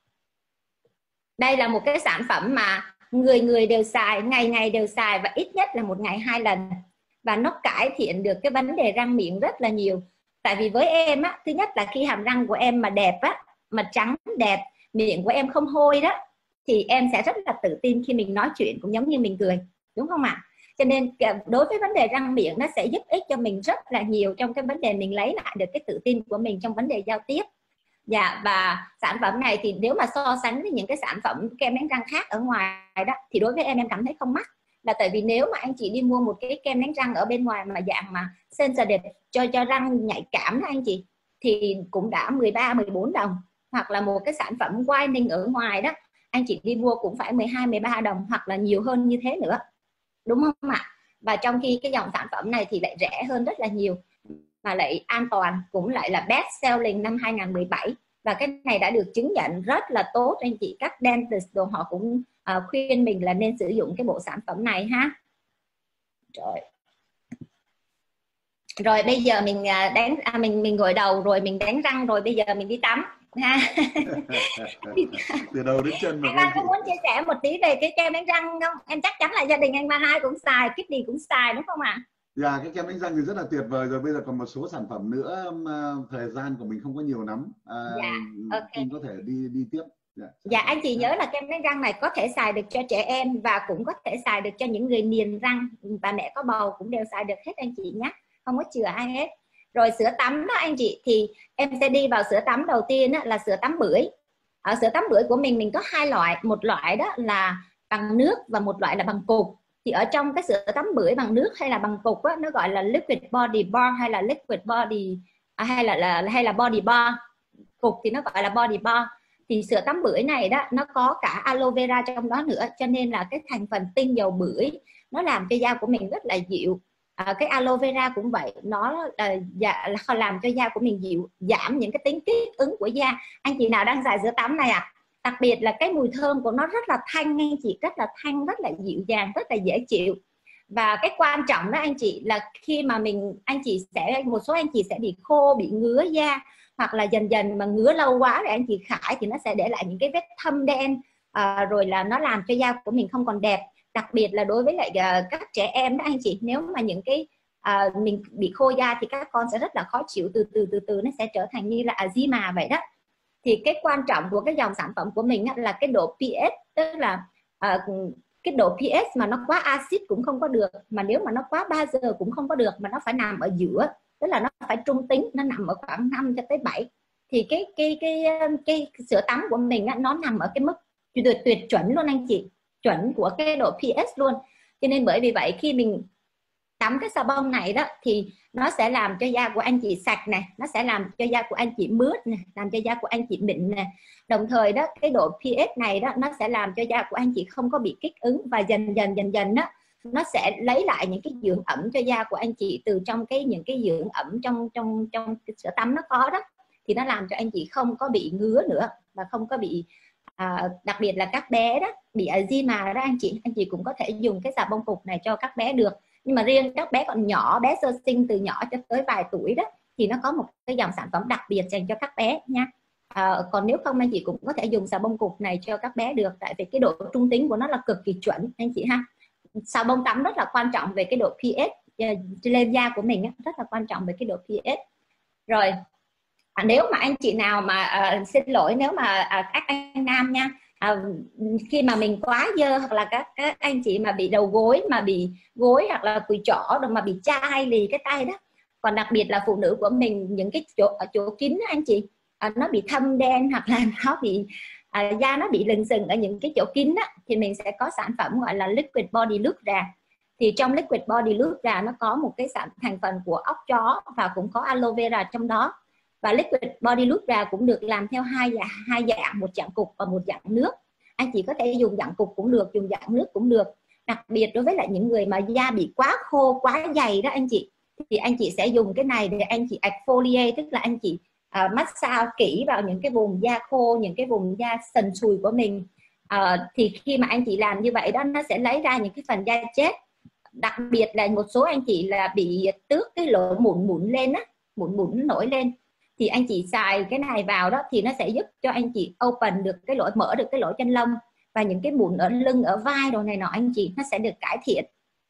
đây là một cái sản phẩm mà người người đều xài, ngày ngày đều xài, và ít nhất là một ngày hai lần, và nó cải thiện được cái vấn đề răng miệng rất là nhiều. Tại vì với em á, thứ nhất là khi hàm răng của em mà đẹp á, mà trắng đẹp, miệng của em không hôi đó, thì em sẽ rất là tự tin khi mình nói chuyện, cũng giống như mình cười, đúng không ạ? Cho nên đối với vấn đề răng miệng, nó sẽ giúp ích cho mình rất là nhiều trong cái vấn đề mình lấy lại được cái tự tin của mình trong vấn đề giao tiếp. Dạ, và sản phẩm này thì nếu mà so sánh với những cái sản phẩm kem đánh răng khác ở ngoài đó, thì đối với em em cảm thấy không mắc, là tại vì nếu mà anh chị đi mua một cái kem đánh răng ở bên ngoài mà dạng mà sensitive cho cho răng nhạy cảm đó anh chị, thì cũng đã mười ba mười bốn đồng. Hoặc là một cái sản phẩm whitening ở ngoài đó, anh chị đi mua cũng phải mười hai mười ba đồng hoặc là nhiều hơn như thế nữa, đúng không ạ? Và trong khi cái dòng sản phẩm này thì lại rẻ hơn rất là nhiều, mà lại an toàn, cũng lại là best selling năm hai không một bảy. Và cái này đã được chứng nhận rất là tốt anh chị. Các dentist đồ họ cũng uh, khuyên mình là nên sử dụng cái bộ sản phẩm này ha. Rồi, rồi bây giờ mình đánh à, mình mình gội đầu rồi mình đánh răng rồi, bây giờ mình đi tắm ha. Từ đầu đến chân. Anh Văn có muốn chia sẻ một tí về cái kem đánh răng không? Em chắc chắn là gia đình anh Văn ai cũng xài, Kitty cũng xài đúng không ạ? Dạ, cái kem đánh răng thì rất là tuyệt vời rồi. Bây giờ còn một số sản phẩm nữa, thời gian của mình không có nhiều lắm. À, dạ, okay. Có thể đi đi tiếp. Dạ, dạ anh chị nhớ là kem đánh răng này có thể xài được cho trẻ em và cũng có thể xài được cho những người niềng răng, bà mẹ có bầu cũng đều xài được hết anh chị nhé, không có chừa ai hết. Rồi sữa tắm đó anh chị, thì em sẽ đi vào sữa tắm đầu tiên đó, là sữa tắm bưởi. Ở sữa tắm bưởi của mình mình có hai loại, một loại đó là bằng nước và một loại là bằng cục. Thì ở trong cái sữa tắm bưởi bằng nước hay là bằng cục á, nó gọi là liquid body bar hay là liquid body à, hay là, là hay là body bar. Cục thì nó gọi là body bar. Thì sữa tắm bưởi này đó nó có cả aloe vera trong đó nữa, cho nên là cái thành phần tinh dầu bưởi nó làm cho da của mình rất là dịu. À, cái aloe vera cũng vậy, nó uh, dạ, làm cho da của mình dịu, giảm những cái tính kích ứng của da. Anh chị nào đang xài sữa tắm này à? Đặc biệt là cái mùi thơm của nó rất là thanh anh chị, rất là thanh, rất là dịu dàng, rất là dễ chịu. Và cái quan trọng đó anh chị là khi mà mình anh chị sẽ một số anh chị sẽ bị khô, bị ngứa da, hoặc là dần dần mà ngứa lâu quá rồi anh chị khải thì nó sẽ để lại những cái vết thâm đen, à, rồi là nó làm cho da của mình không còn đẹp. Đặc biệt là đối với lại uh, các trẻ em đó anh chị, nếu mà những cái uh, mình bị khô da thì các con sẽ rất là khó chịu, từ từ từ từ nó sẽ trở thành như là eczema vậy đó. Thì cái quan trọng của cái dòng sản phẩm của mình là cái độ pH, tức là uh, cái độ pH mà nó quá axit cũng không có được, mà nếu mà nó quá base cũng không có được, mà nó phải nằm ở giữa, tức là nó phải trung tính, nó nằm ở khoảng năm cho tới bảy. Thì cái cái cái cái, cái sữa tắm của mình á, nó nằm ở cái mức tuyệt tuyệt chuẩn luôn anh chị, chuẩn của cái độ pH luôn. Cho nên bởi vì vậy khi mình tắm cái xà bông này đó thì nó sẽ làm cho da của anh chị sạch này, nó sẽ làm cho da của anh chị mướt này, làm cho da của anh chị mịn này. Đồng thời đó cái độ pH này đó nó sẽ làm cho da của anh chị không có bị kích ứng, và dần dần dần dần đó nó sẽ lấy lại những cái dưỡng ẩm cho da của anh chị từ trong cái những cái dưỡng ẩm trong trong trong cái sữa tắm nó có đó, thì nó làm cho anh chị không có bị ngứa nữa, và không có bị à, đặc biệt là các bé đó bị eczema đó anh chị, anh chị cũng có thể dùng cái xà bông cục này cho các bé được. Nhưng mà riêng các bé còn nhỏ, bé sơ sinh từ nhỏ cho tới vài tuổi đó, thì nó có một cái dòng sản phẩm đặc biệt dành cho các bé nha. À, còn nếu không anh chị cũng có thể dùng xà bông cục này cho các bé được, tại vì cái độ trung tính của nó là cực kỳ chuẩn anh chị ha. Xà bông tắm rất là quan trọng về cái độ pH lên da của mình, rất là quan trọng về cái độ pH. Rồi à, nếu mà anh chị nào mà à, xin lỗi nếu mà à, các anh nam nha, à, khi mà mình quá dơ, hoặc là các, các anh chị mà bị đầu gối, mà bị gối hoặc là cùi chỏ, rồi mà bị chai lì cái tay đó, còn đặc biệt là phụ nữ của mình những cái chỗ ở chỗ kín đó, anh chị à, nó bị thâm đen, hoặc là nó bị à, da nó bị lừng sừng ở những cái chỗ kín đó, thì mình sẽ có sản phẩm gọi là liquid body look ra. Thì trong liquid body look ra nó có một cái sản thành phần của óc chó và cũng có aloe vera trong đó. Và liquid body look ra cũng được làm theo hai dạng, hai dạng, một dạng cục và một dạng nước. Anh chị có thể dùng dạng cục cũng được, dùng dạng nước cũng được. Đặc biệt đối với lại những người mà da bị quá khô, quá dày đó anh chị, thì anh chị sẽ dùng cái này để anh chị exfoliate, tức là anh chị uh, massage kỹ vào những cái vùng da khô, những cái vùng da sần sùi của mình. Uh, thì khi mà anh chị làm như vậy đó, nó sẽ lấy ra những cái phần da chết. Đặc biệt là một số anh chị là bị tước cái lỗ mụn mụn lên á, mụn mụn nổi lên, thì anh chị xài cái này vào đó thì nó sẽ giúp cho anh chị open được cái lỗ, mở được cái lỗ chân lông, và những cái mụn ở lưng, ở vai đồ này nọ anh chị nó sẽ được cải thiện.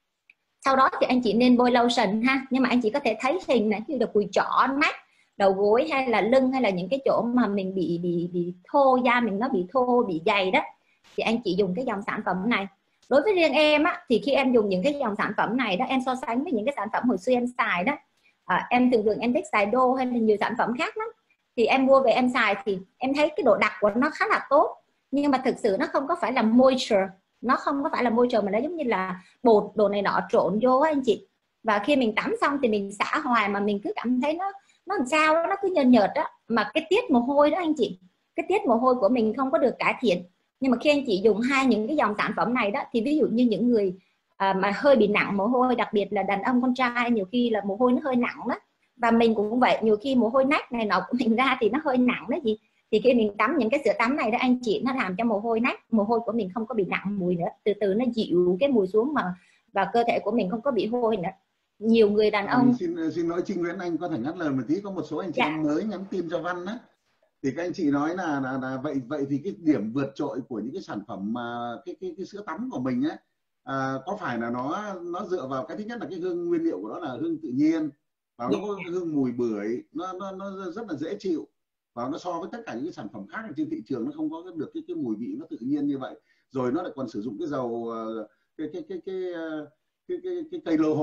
Sau đó thì anh chị nên bôi lotion ha, nhưng mà anh chị có thể thấy hình này, như là cùi chỏ, nách, đầu gối hay là lưng, hay là những cái chỗ mà mình bị bị bị thô, da mình nó bị thô, bị dày đó, thì anh chị dùng cái dòng sản phẩm này. Đối với riêng em á, thì khi em dùng những cái dòng sản phẩm này đó, em so sánh với những cái sản phẩm hồi xưa em xài đó, à, em thường thường em thích xài đô hay là nhiều sản phẩm khác lắm, thì em mua về em xài thì em thấy cái độ đặc của nó khá là tốt, nhưng mà thực sự nó không có phải là moisture, nó không có phải là moisture mà nó giống như là bột đồ này nọ trộn vô anh chị. Và khi mình tắm xong thì mình xả hoài mà mình cứ cảm thấy nó nó làm sao đó, nó cứ nhợt nhợt đó, mà cái tiết mồ hôi đó anh chị, cái tiết mồ hôi của mình không có được cải thiện. Nhưng mà khi anh chị dùng hai những cái dòng sản phẩm này đó, thì ví dụ như những người à, mà hơi bị nặng mồ hôi, đặc biệt là đàn ông con trai nhiều khi là mồ hôi nó hơi nặng đó, và mình cũng vậy, nhiều khi mồ hôi nách này nọ của mình ra thì nó hơi nặng đó gì, thì khi mình tắm những cái sữa tắm này đó anh chị, nó làm cho mồ hôi nách, mồ hôi của mình không có bị nặng mùi nữa, từ từ nó dịu cái mùi xuống, mà và cơ thể của mình không có bị hôi nữa. Nhiều người đàn ông à, xin xin lỗi Trinh Nguyễn, anh có thể ngắt lời một tí, có một số anh chị em mới nhắn tin cho Văn á, thì các anh chị nói là, là, là vậy vậy thì cái điểm vượt trội của những cái sản phẩm mà cái cái cái sữa tắm của mình á, à, có phải là nó nó dựa vào cái thứ nhất là cái hương nguyên liệu của nó là hương tự nhiên, và nó có hương mùi bưởi, nó nó nó rất là dễ chịu, và nó so với tất cả những cái sản phẩm khác trên thị trường nó không có được cái cái mùi vị nó tự nhiên như vậy. Rồi nó lại còn sử dụng cái dầu cái cái cái cái cái, cái, cái, cái cây lô hội,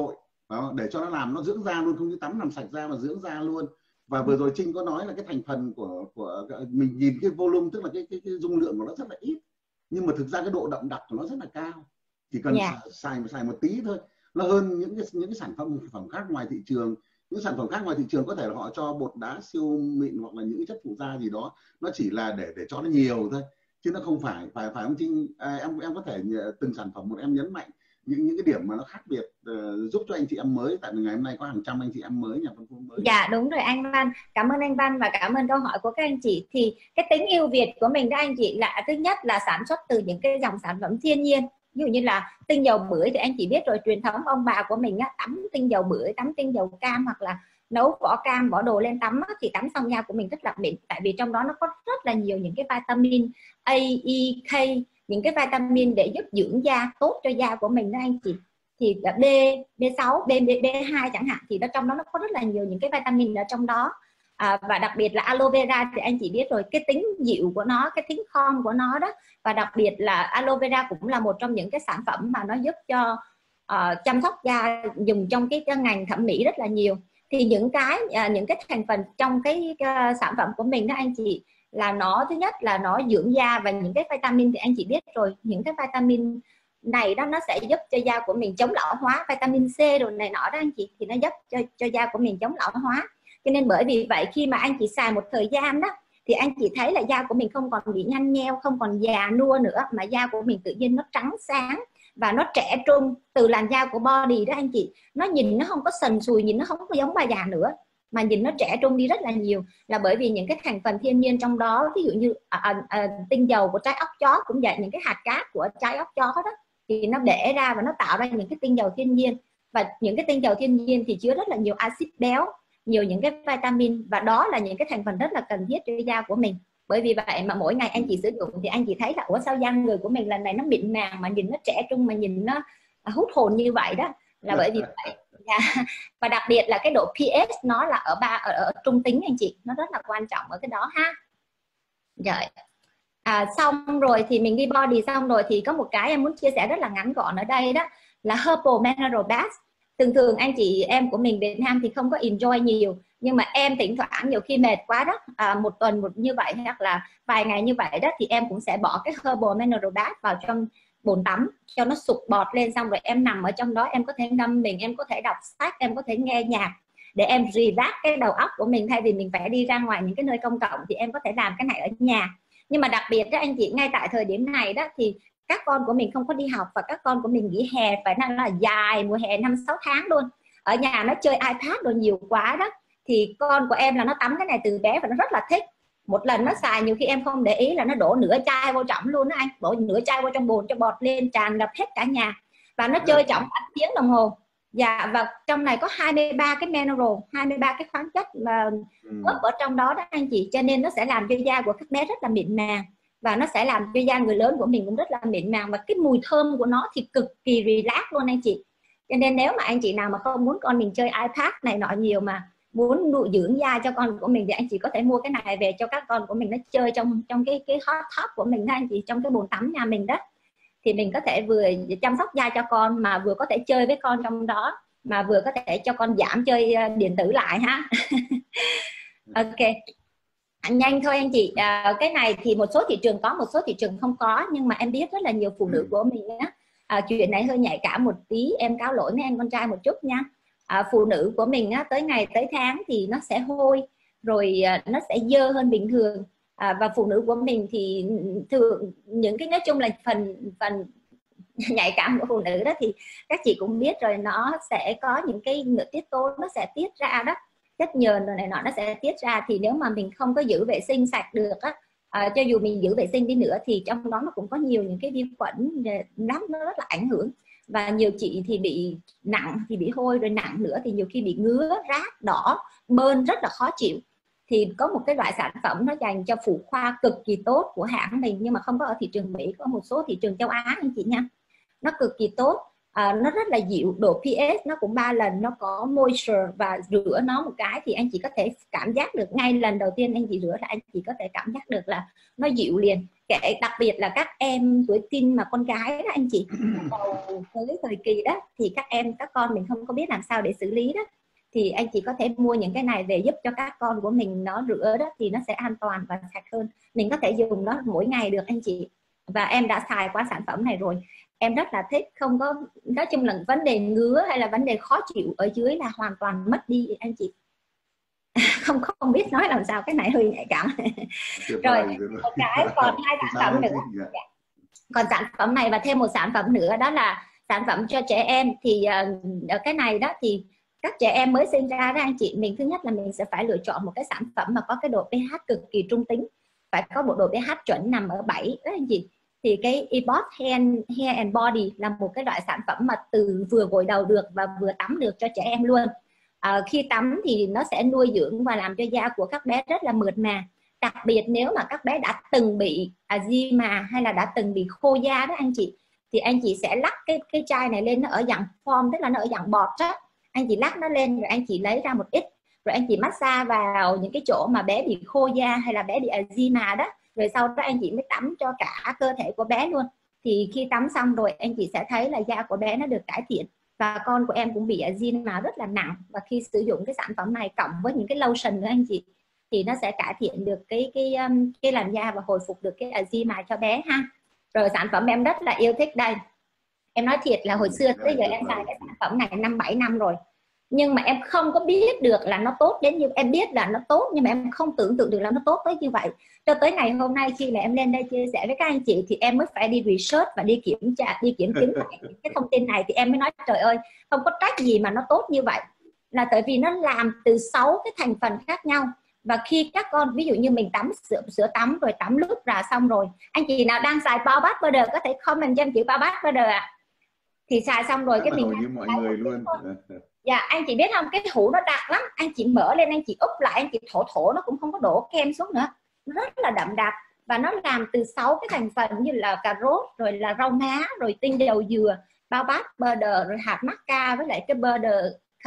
đó, để cho nó làm nó dưỡng da luôn, không như tắm làm sạch da mà dưỡng da luôn. Và vừa rồi Trinh có nói là cái thành phần của của mình nhìn cái volume, tức là cái cái, cái dung lượng của nó rất là ít, nhưng mà thực ra cái độ đậm đặc của nó rất là cao. Chỉ cần Yeah. xài xài một tí thôi, nó hơn những cái những cái sản phẩm phẩm khác ngoài thị trường. Những sản phẩm khác ngoài thị trường có thể là họ cho bột đá siêu mịn hoặc là những chất phụ gia gì đó, nó chỉ là để để cho nó nhiều thôi, chứ nó không phải phải phải không Trinh? À, em em có thể từng sản phẩm một em nhấn mạnh những những cái điểm mà nó khác biệt, uh, giúp cho anh chị em mới, tại vì ngày hôm nay có hàng trăm anh chị em mới nhà phân phối mới. Dạ đúng rồi anh Văn, cảm ơn anh Văn và cảm ơn câu hỏi của các anh chị. Thì cái tính yêu Việt của mình đó anh chị là thứ nhất là sản xuất từ những cái dòng sản phẩm thiên nhiên. Ví dụ như là tinh dầu bưởi thì anh chị biết rồi, truyền thống ông bà của mình á, tắm tinh dầu bưởi, tắm tinh dầu cam hoặc là nấu vỏ cam vỏ đồ lên tắm á, thì tắm xong da của mình rất là mịn, tại vì trong đó nó có rất là nhiều những cái vitamin A, E, K, những cái vitamin để giúp dưỡng da tốt cho da của mình đó anh chị. Thì B, B sáu, B, B, B2 chẳng hạn, thì nó trong đó nó có rất là nhiều những cái vitamin ở trong đó. À, và đặc biệt là aloe vera thì anh chị biết rồi, cái tính dịu của nó, cái tính khom của nó đó. Và đặc biệt là aloe vera cũng là một trong những cái sản phẩm mà nó giúp cho uh, chăm sóc da dùng trong cái, cái ngành thẩm mỹ rất là nhiều. Thì những cái uh, những cái thành phần trong cái uh, sản phẩm của mình đó anh chị, là nó thứ nhất là nó dưỡng da, và những cái vitamin thì anh chị biết rồi, những cái vitamin này đó nó sẽ giúp cho da của mình chống lão hóa, vitamin C đồ này nọ đó anh chị, thì nó giúp cho cho da của mình chống lão hóa. Cho nên bởi vì vậy khi mà anh chị xài một thời gian đó thì anh chị thấy là da của mình không còn bị nhăn nheo, không còn già nua nữa, mà da của mình tự nhiên nó trắng sáng và nó trẻ trung. Từ làn da của body đó anh chị, nó nhìn nó không có sần sùi, nhìn nó không có giống bà già nữa, mà nhìn nó trẻ trung đi rất là nhiều, là bởi vì những cái thành phần thiên nhiên trong đó. Ví dụ như à, à, à, tinh dầu của trái óc chó cũng vậy, những cái hạt cát của trái óc chó đó thì nó bể ra và nó tạo ra những cái tinh dầu thiên nhiên. Và những cái tinh dầu thiên nhiên thì chứa rất là nhiều axit béo, nhiều những cái vitamin, và đó là những cái thành phần rất là cần thiết cho da của mình. Bởi vì vậy mà mỗi ngày anh chị sử dụng thì anh chị thấy là ủa sao da người của mình lần này nó mịn màng, mà nhìn nó trẻ trung, mà nhìn nó hút hồn như vậy đó, là bởi vì vậy. Yeah. Và đặc biệt là cái độ pH nó là ở ba ở, ở trung tính anh chị, nó rất là quan trọng ở cái đó ha. Rồi. À, xong rồi thì mình đi body xong rồi thì có một cái em muốn chia sẻ rất là ngắn gọn ở đây, đó là Herbal Mineral Bath. Thường thường anh chị em của mình Việt Nam thì không có enjoy nhiều, nhưng mà em thỉnh thoảng nhiều khi mệt quá đó, à, một tuần một như vậy hoặc là vài ngày như vậy đó, thì em cũng sẽ bỏ cái Herbal Mineral Bath vào trong bồn tắm cho nó sụp bọt lên, xong rồi em nằm ở trong đó, em có thể ngâm mình, em có thể đọc sách, em có thể nghe nhạc để em relax cái đầu óc của mình, thay vì mình phải đi ra ngoài những cái nơi công cộng thì em có thể làm cái này ở nhà. Nhưng mà đặc biệt đó anh chị, ngay tại thời điểm này đó thì các con của mình không có đi học và các con của mình nghỉ hè phải nói là dài, mùa hè năm sáu tháng luôn, ở nhà nó chơi iPad rồi nhiều quá đó, thì con của em là nó tắm cái này từ bé và nó rất là thích. Một lần nó xài nhiều khi em không để ý là nó đổ nửa chai vô trọng luôn đó anh, đổ nửa chai vô trong bồn cho bọt lên tràn ngập hết cả nhà, và nó chơi trọng cả tiếng đồng hồ. Dạ, và trong này có hai mươi ba cái mineral, hai mươi ba cái khoáng chất mà ướp ở trong đó đó anh chị, cho nên nó sẽ làm cho da của các bé rất là mịn màng, và nó sẽ làm cho da người lớn của mình cũng rất là mịn màng, và cái mùi thơm của nó thì cực kỳ relax luôn anh chị. Cho nên nếu mà anh chị nào mà không muốn con mình chơi iPad này nọ nhiều, mà muốn nuôi dưỡng da cho con của mình, thì anh chị có thể mua cái này về cho các con của mình nó chơi trong trong cái cái hot tub của mình đó anh chị, trong cái bồn tắm nhà mình đó, thì mình có thể vừa chăm sóc da cho con mà vừa có thể chơi với con trong đó, mà vừa có thể cho con giảm chơi điện tử lại ha. Ok, nhanh thôi anh chị. À, cái này thì một số thị trường có, một số thị trường không có, nhưng mà em biết rất là nhiều phụ nữ của mình á, à, chuyện này hơi nhạy cảm một tí, em cáo lỗi mấy anh con trai một chút nha. À, phụ nữ của mình á, tới ngày tới tháng thì nó sẽ hôi, rồi à, nó sẽ dơ hơn bình thường. À, và phụ nữ của mình thì thường những cái nói chung là phần phần nhạy cảm của phụ nữ đó thì các chị cũng biết rồi, nó sẽ có những cái nội tiết tố nó sẽ tiết ra đó, chất nhờn rồi này nọ nó sẽ tiết ra, thì nếu mà mình không có giữ vệ sinh sạch được á, à, cho dù mình giữ vệ sinh đi nữa thì trong đó nó cũng có nhiều những cái vi khuẩn nó nó rất là ảnh hưởng. Và nhiều chị thì bị nặng thì bị hôi, rồi nặng nữa thì nhiều khi bị ngứa, rát, đỏ, bơn rất là khó chịu. Thì có một cái loại sản phẩm nó dành cho phụ khoa cực kỳ tốt của hãng mình, nhưng mà không có ở thị trường Mỹ, có một số thị trường châu Á anh chị nha. Nó cực kỳ tốt, à, nó rất là dịu, độ pH nó cũng ba lần, nó có moisture, và rửa nó một cái thì anh chị có thể cảm giác được ngay lần đầu tiên anh chị rửa là anh chị có thể cảm giác được là nó dịu liền. kể đặc biệt là các em tuổi teen mà con gái đó anh chị, đầu tới thời kỳ đó thì các em các con mình không có biết làm sao để xử lý đó, thì anh chị có thể mua những cái này về giúp cho các con của mình nó rửa đó, thì nó sẽ an toàn và sạch hơn. Mình có thể dùng nó mỗi ngày được anh chị. Và em đã xài qua sản phẩm này rồi, em rất là thích, không có, nói chung là vấn đề ngứa hay là vấn đề khó chịu ở dưới là hoàn toàn mất đi anh chị. không không biết nói làm sao, cái này hơi nhạy cảm. Rồi một cái còn hai sản phẩm nữa, còn sản phẩm này và thêm một sản phẩm nữa, đó là sản phẩm cho trẻ em. Thì uh, cái này đó thì các trẻ em mới sinh ra đó anh chị, mình thứ nhất là mình sẽ phải lựa chọn một cái sản phẩm mà có cái độ pH cực kỳ trung tính, phải có một độ pH chuẩn nằm ở bảy đó anh chị. Thì cái Ebot Hair, Hair and Body là một cái loại sản phẩm mà từ vừa gội đầu được và vừa tắm được cho trẻ em luôn. À, khi tắm thì nó sẽ nuôi dưỡng và làm cho da của các bé rất là mượt mà. Đặc biệt nếu mà các bé đã từng bị eczema hay là đã từng bị khô da đó anh chị, thì anh chị sẽ lắc cái cái chai này lên, nó ở dạng form, tức là nó ở dạng bọt đó. Anh chị lắc nó lên rồi anh chị lấy ra một ít, rồi anh chị massage vào những cái chỗ mà bé bị khô da hay là bé bị eczema đó, rồi sau đó anh chị mới tắm cho cả cơ thể của bé luôn. Thì khi tắm xong rồi anh chị sẽ thấy là da của bé nó được cải thiện. Và con của em cũng bị eczema rất là nặng, và khi sử dụng cái sản phẩm này cộng với những cái lotion nữa anh chị, thì nó sẽ cải thiện được cái cái cái làn da và hồi phục được cái eczema cho bé ha. Rồi sản phẩm em rất là yêu thích đây, em nói thiệt là hồi xưa tới giờ em xài cái sản phẩm này năm bảy năm rồi, nhưng mà em không có biết được là nó tốt đến như em biết là nó tốt, nhưng mà em không tưởng tượng được là nó tốt tới như vậy. Cho tới ngày hôm nay khi mà em lên đây chia sẻ với các anh chị thì em mới phải đi research và đi kiểm tra, đi kiểm chứng lại cái thông tin này, thì em mới nói trời ơi, không có trách gì mà nó tốt như vậy, là tại vì nó làm từ sáu cái thành phần khác nhau. Và khi các con, ví dụ như mình tắm sữa, sữa tắm rồi tắm lúc ra xong rồi, anh chị nào đang xài Bao Bath Butter có thể comment cho em chữ Bao Bath Butter ạ. À. Thì xài xong rồi cái mình như mọi người luôn. Dạ anh chị biết không, cái hũ nó đặc lắm, anh chị mở lên anh chị úp lại, anh chị thổ thổ nó cũng không có đổ kem xuống nữa, nó rất là đậm đặc. Và nó làm từ sáu cái thành phần như là cà rốt, rồi là rau má, rồi tinh dầu dừa, Bao Bath Butter, rồi hạt macca với lại cái butter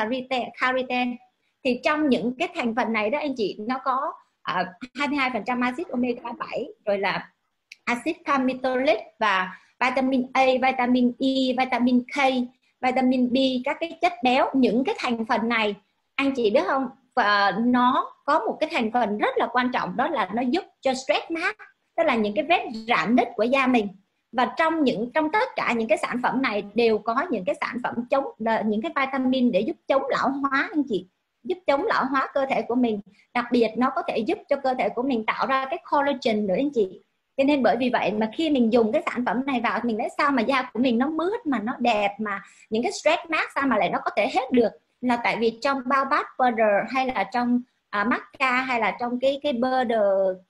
cariten. Thì trong những cái thành phần này đó anh chị, nó có uh, hai mươi hai phần trăm axit omega bảy, rồi là axit cametolic và vitamin A, vitamin E, vitamin K, vitamin B, các cái chất béo. Những cái thành phần này anh chị biết không, và nó có một cái thành phần rất là quan trọng, đó là nó giúp cho stretch mark, tức là những cái vết rạn nứt của da mình. Và trong những trong tất cả những cái sản phẩm này đều có những cái sản phẩm chống, những cái vitamin để giúp chống lão hóa anh chị, giúp chống lão hóa cơ thể của mình. Đặc biệt nó có thể giúp cho cơ thể của mình tạo ra cái collagen nữa anh chị. Cho nên bởi vì vậy mà khi mình dùng cái sản phẩm này vào, mình thấy sao mà da của mình nó mướt mà nó đẹp, mà những cái stretch mark sao mà lại nó có thể hết được, là tại vì trong Bao Bath Butter hay là trong uh, macca hay là trong cái cái butter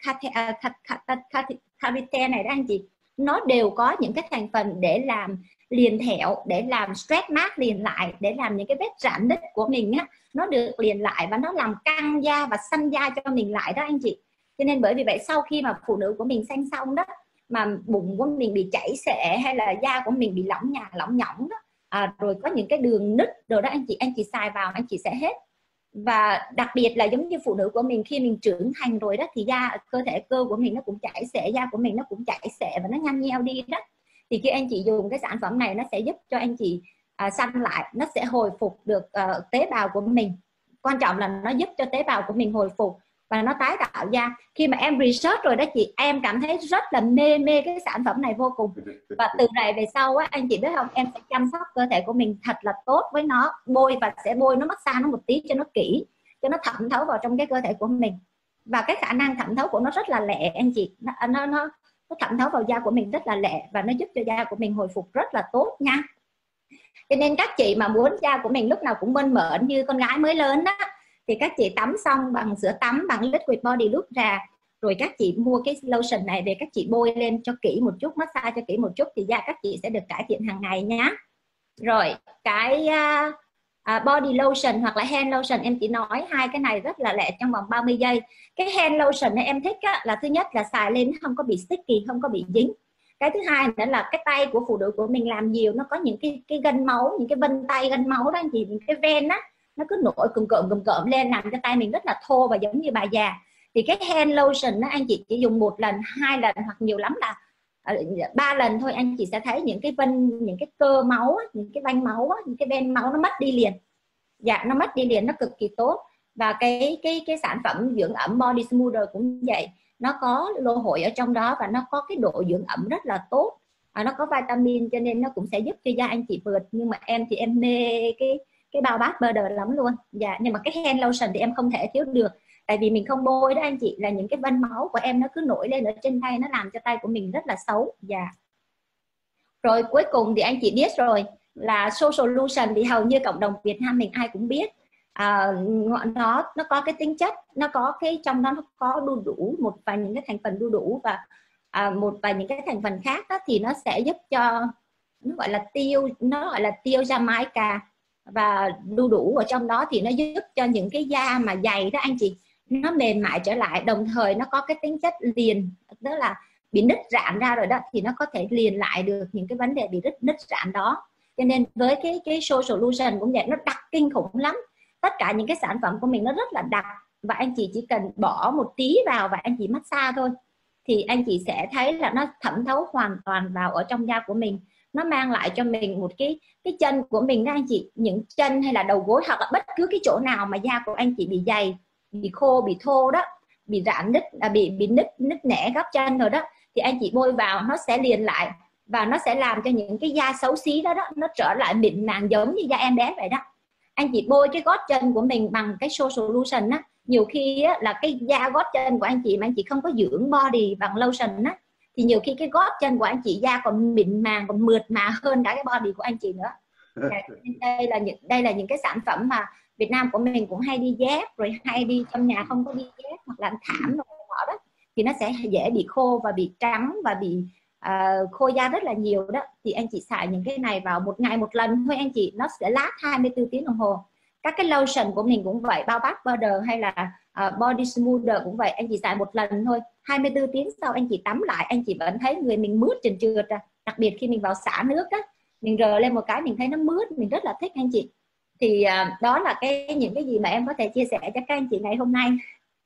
cariten này đó anh chị, nó đều có những cái thành phần để làm liền thẹo, để làm stretch mark liền lại, để làm những cái vết rạn nứt của mình á, nó được liền lại và nó làm căng da và xanh da cho mình lại đó anh chị. Cho nên bởi vì vậy sau khi mà phụ nữ của mình sanh xong đó, mà bụng của mình bị chảy xệ hay là da của mình bị lỏng nhà lỏng nhỏng đó, à, rồi có những cái đường nứt rồi đó anh chị, anh chị xài vào anh chị sẽ hết. Và đặc biệt là giống như phụ nữ của mình khi mình trưởng thành rồi đó, thì da cơ thể cơ của mình nó cũng chảy xệ, da của mình nó cũng chảy xệ và nó nhăn nheo đi đó. Thì khi anh chị dùng cái sản phẩm này, nó sẽ giúp cho anh chị à, xanh lại, nó sẽ hồi phục được uh, tế bào của mình. Quan trọng là nó giúp cho tế bào của mình hồi phục và nó tái tạo da. Khi mà em research rồi đó chị, em cảm thấy rất là mê mê cái sản phẩm này vô cùng. Và từ này về sau á, anh chị biết không, em sẽ chăm sóc cơ thể của mình thật là tốt với nó, bôi và sẽ bôi nó massage nó một tí cho nó kỹ, cho nó thẩm thấu vào trong cái cơ thể của mình. Và cái khả năng thẩm thấu của nó rất là lẹ anh chị, nó nó nó, nó thẩm thấu vào da của mình rất là lẹ và nó giúp cho da của mình hồi phục rất là tốt nha. Cho nên các chị mà muốn da của mình lúc nào cũng mơn mởn như con gái mới lớn đó, thì các chị tắm xong bằng sữa tắm, bằng liquid body lotion ra, rồi các chị mua cái lotion này về, các chị bôi lên cho kỹ một chút, massage cho kỹ một chút, thì da các chị sẽ được cải thiện hàng ngày nhá. Rồi cái uh, uh, body lotion hoặc là hand lotion, em chỉ nói hai cái này rất là lẹ trong vòng ba mươi giây. Cái hand lotion này em thích á, là thứ nhất là xài lên không có bị sticky, không có bị dính. Cái thứ hai nữa là cái tay của phụ nữ của mình làm nhiều, nó có những cái cái gân máu, những cái vân tay gân máu đó anh chị, những cái ven á, nó cứ nổi cùm cộm cùm cộm lên làm cho tay mình rất là thô và giống như bà già. Thì cái hand lotion đó anh chị chỉ dùng một lần, hai lần hoặc nhiều lắm là ba lần thôi, anh chị sẽ thấy những cái vân, những cái cơ máu, những cái vanh máu, những cái ven máu nó mất đi liền. Dạ, nó mất đi liền, nó cực kỳ tốt. Và cái cái cái sản phẩm dưỡng ẩm Body Smoother cũng vậy, nó có lô hội ở trong đó và nó có cái độ dưỡng ẩm rất là tốt, và nó có vitamin cho nên nó cũng sẽ giúp cho da anh chị mượt. Nhưng mà em thì em mê cái cái bao bát Butter lắm luôn. Dạ, nhưng mà cái hand lotion thì em không thể thiếu được, tại vì mình không bôi đó anh chị, là những cái vân máu của em nó cứ nổi lên ở trên tay, nó làm cho tay của mình rất là xấu. Dạ. Rồi cuối cùng thì anh chị biết rồi, là Soul Solution thì hầu như cộng đồng Việt Nam mình ai cũng biết. À, nó nó có cái tính chất, nó có cái trong đó nó có đu đủ một vài những cái thành phần đu đủ, và à, một vài những cái thành phần khác đó, thì nó sẽ giúp cho, nó gọi là tiêu, nó gọi là tiêu Jamaica, và đu đủ ở trong đó thì nó giúp cho những cái da mà dày đó anh chị, nó mềm mại trở lại, đồng thời nó có cái tính chất liền, đó là bị nứt rạn ra rồi đó, thì nó có thể liền lại được những cái vấn đề bị nứt nứt rạn đó. Cho nên với cái cái Soul Solution cũng vậy, nó đặc kinh khủng lắm. Tất cả những cái sản phẩm của mình nó rất là đặc, và anh chị chỉ cần bỏ một tí vào và anh chị massage thôi, thì anh chị sẽ thấy là nó thẩm thấu hoàn toàn vào ở trong da của mình. Nó mang lại cho mình một cái cái chân của mình đó anh chị, những chân hay là đầu gối hoặc là bất cứ cái chỗ nào mà da của anh chị bị dày, bị khô, bị thô đó, bị rạn nứt, à, bị bị nứt nứt nẻ gót chân rồi đó, thì anh chị bôi vào nó sẽ liền lại, và nó sẽ làm cho những cái da xấu xí đó, đó nó trở lại mịn màng giống như da em bé vậy đó. Anh chị bôi cái gót chân của mình bằng cái Soul Solution á, nhiều khi á, là cái da gót chân của anh chị mà anh chị không có dưỡng body bằng lotion á, thì nhiều khi cái gót chân của anh chị da còn mịn màng, còn mượt mà hơn cả cái body của anh chị nữa. Đây là những đây là những cái sản phẩm mà Việt Nam của mình cũng hay đi dép, rồi hay đi trong nhà không có đi dép hoặc làm thảm rồi đó, thì nó sẽ dễ bị khô và bị trắng và bị uh, khô da rất là nhiều đó. Thì anh chị xài những cái này vào một ngày một lần thôi anh chị, nó sẽ last hai mươi tư tiếng đồng hồ. Các cái lotion của mình cũng vậy, bao bát Butter hay là uh, Body Smoother cũng vậy, anh chị xài một lần thôi, hai mươi tư tiếng sau anh chị tắm lại, anh chị vẫn thấy người mình mướt trơn trượt ra. Đặc biệt khi mình vào xả nước á, mình rờ lên một cái mình thấy nó mướt, mình rất là thích anh chị. Thì uh, đó là cái những cái gì mà em có thể chia sẻ cho các anh chị ngày hôm nay.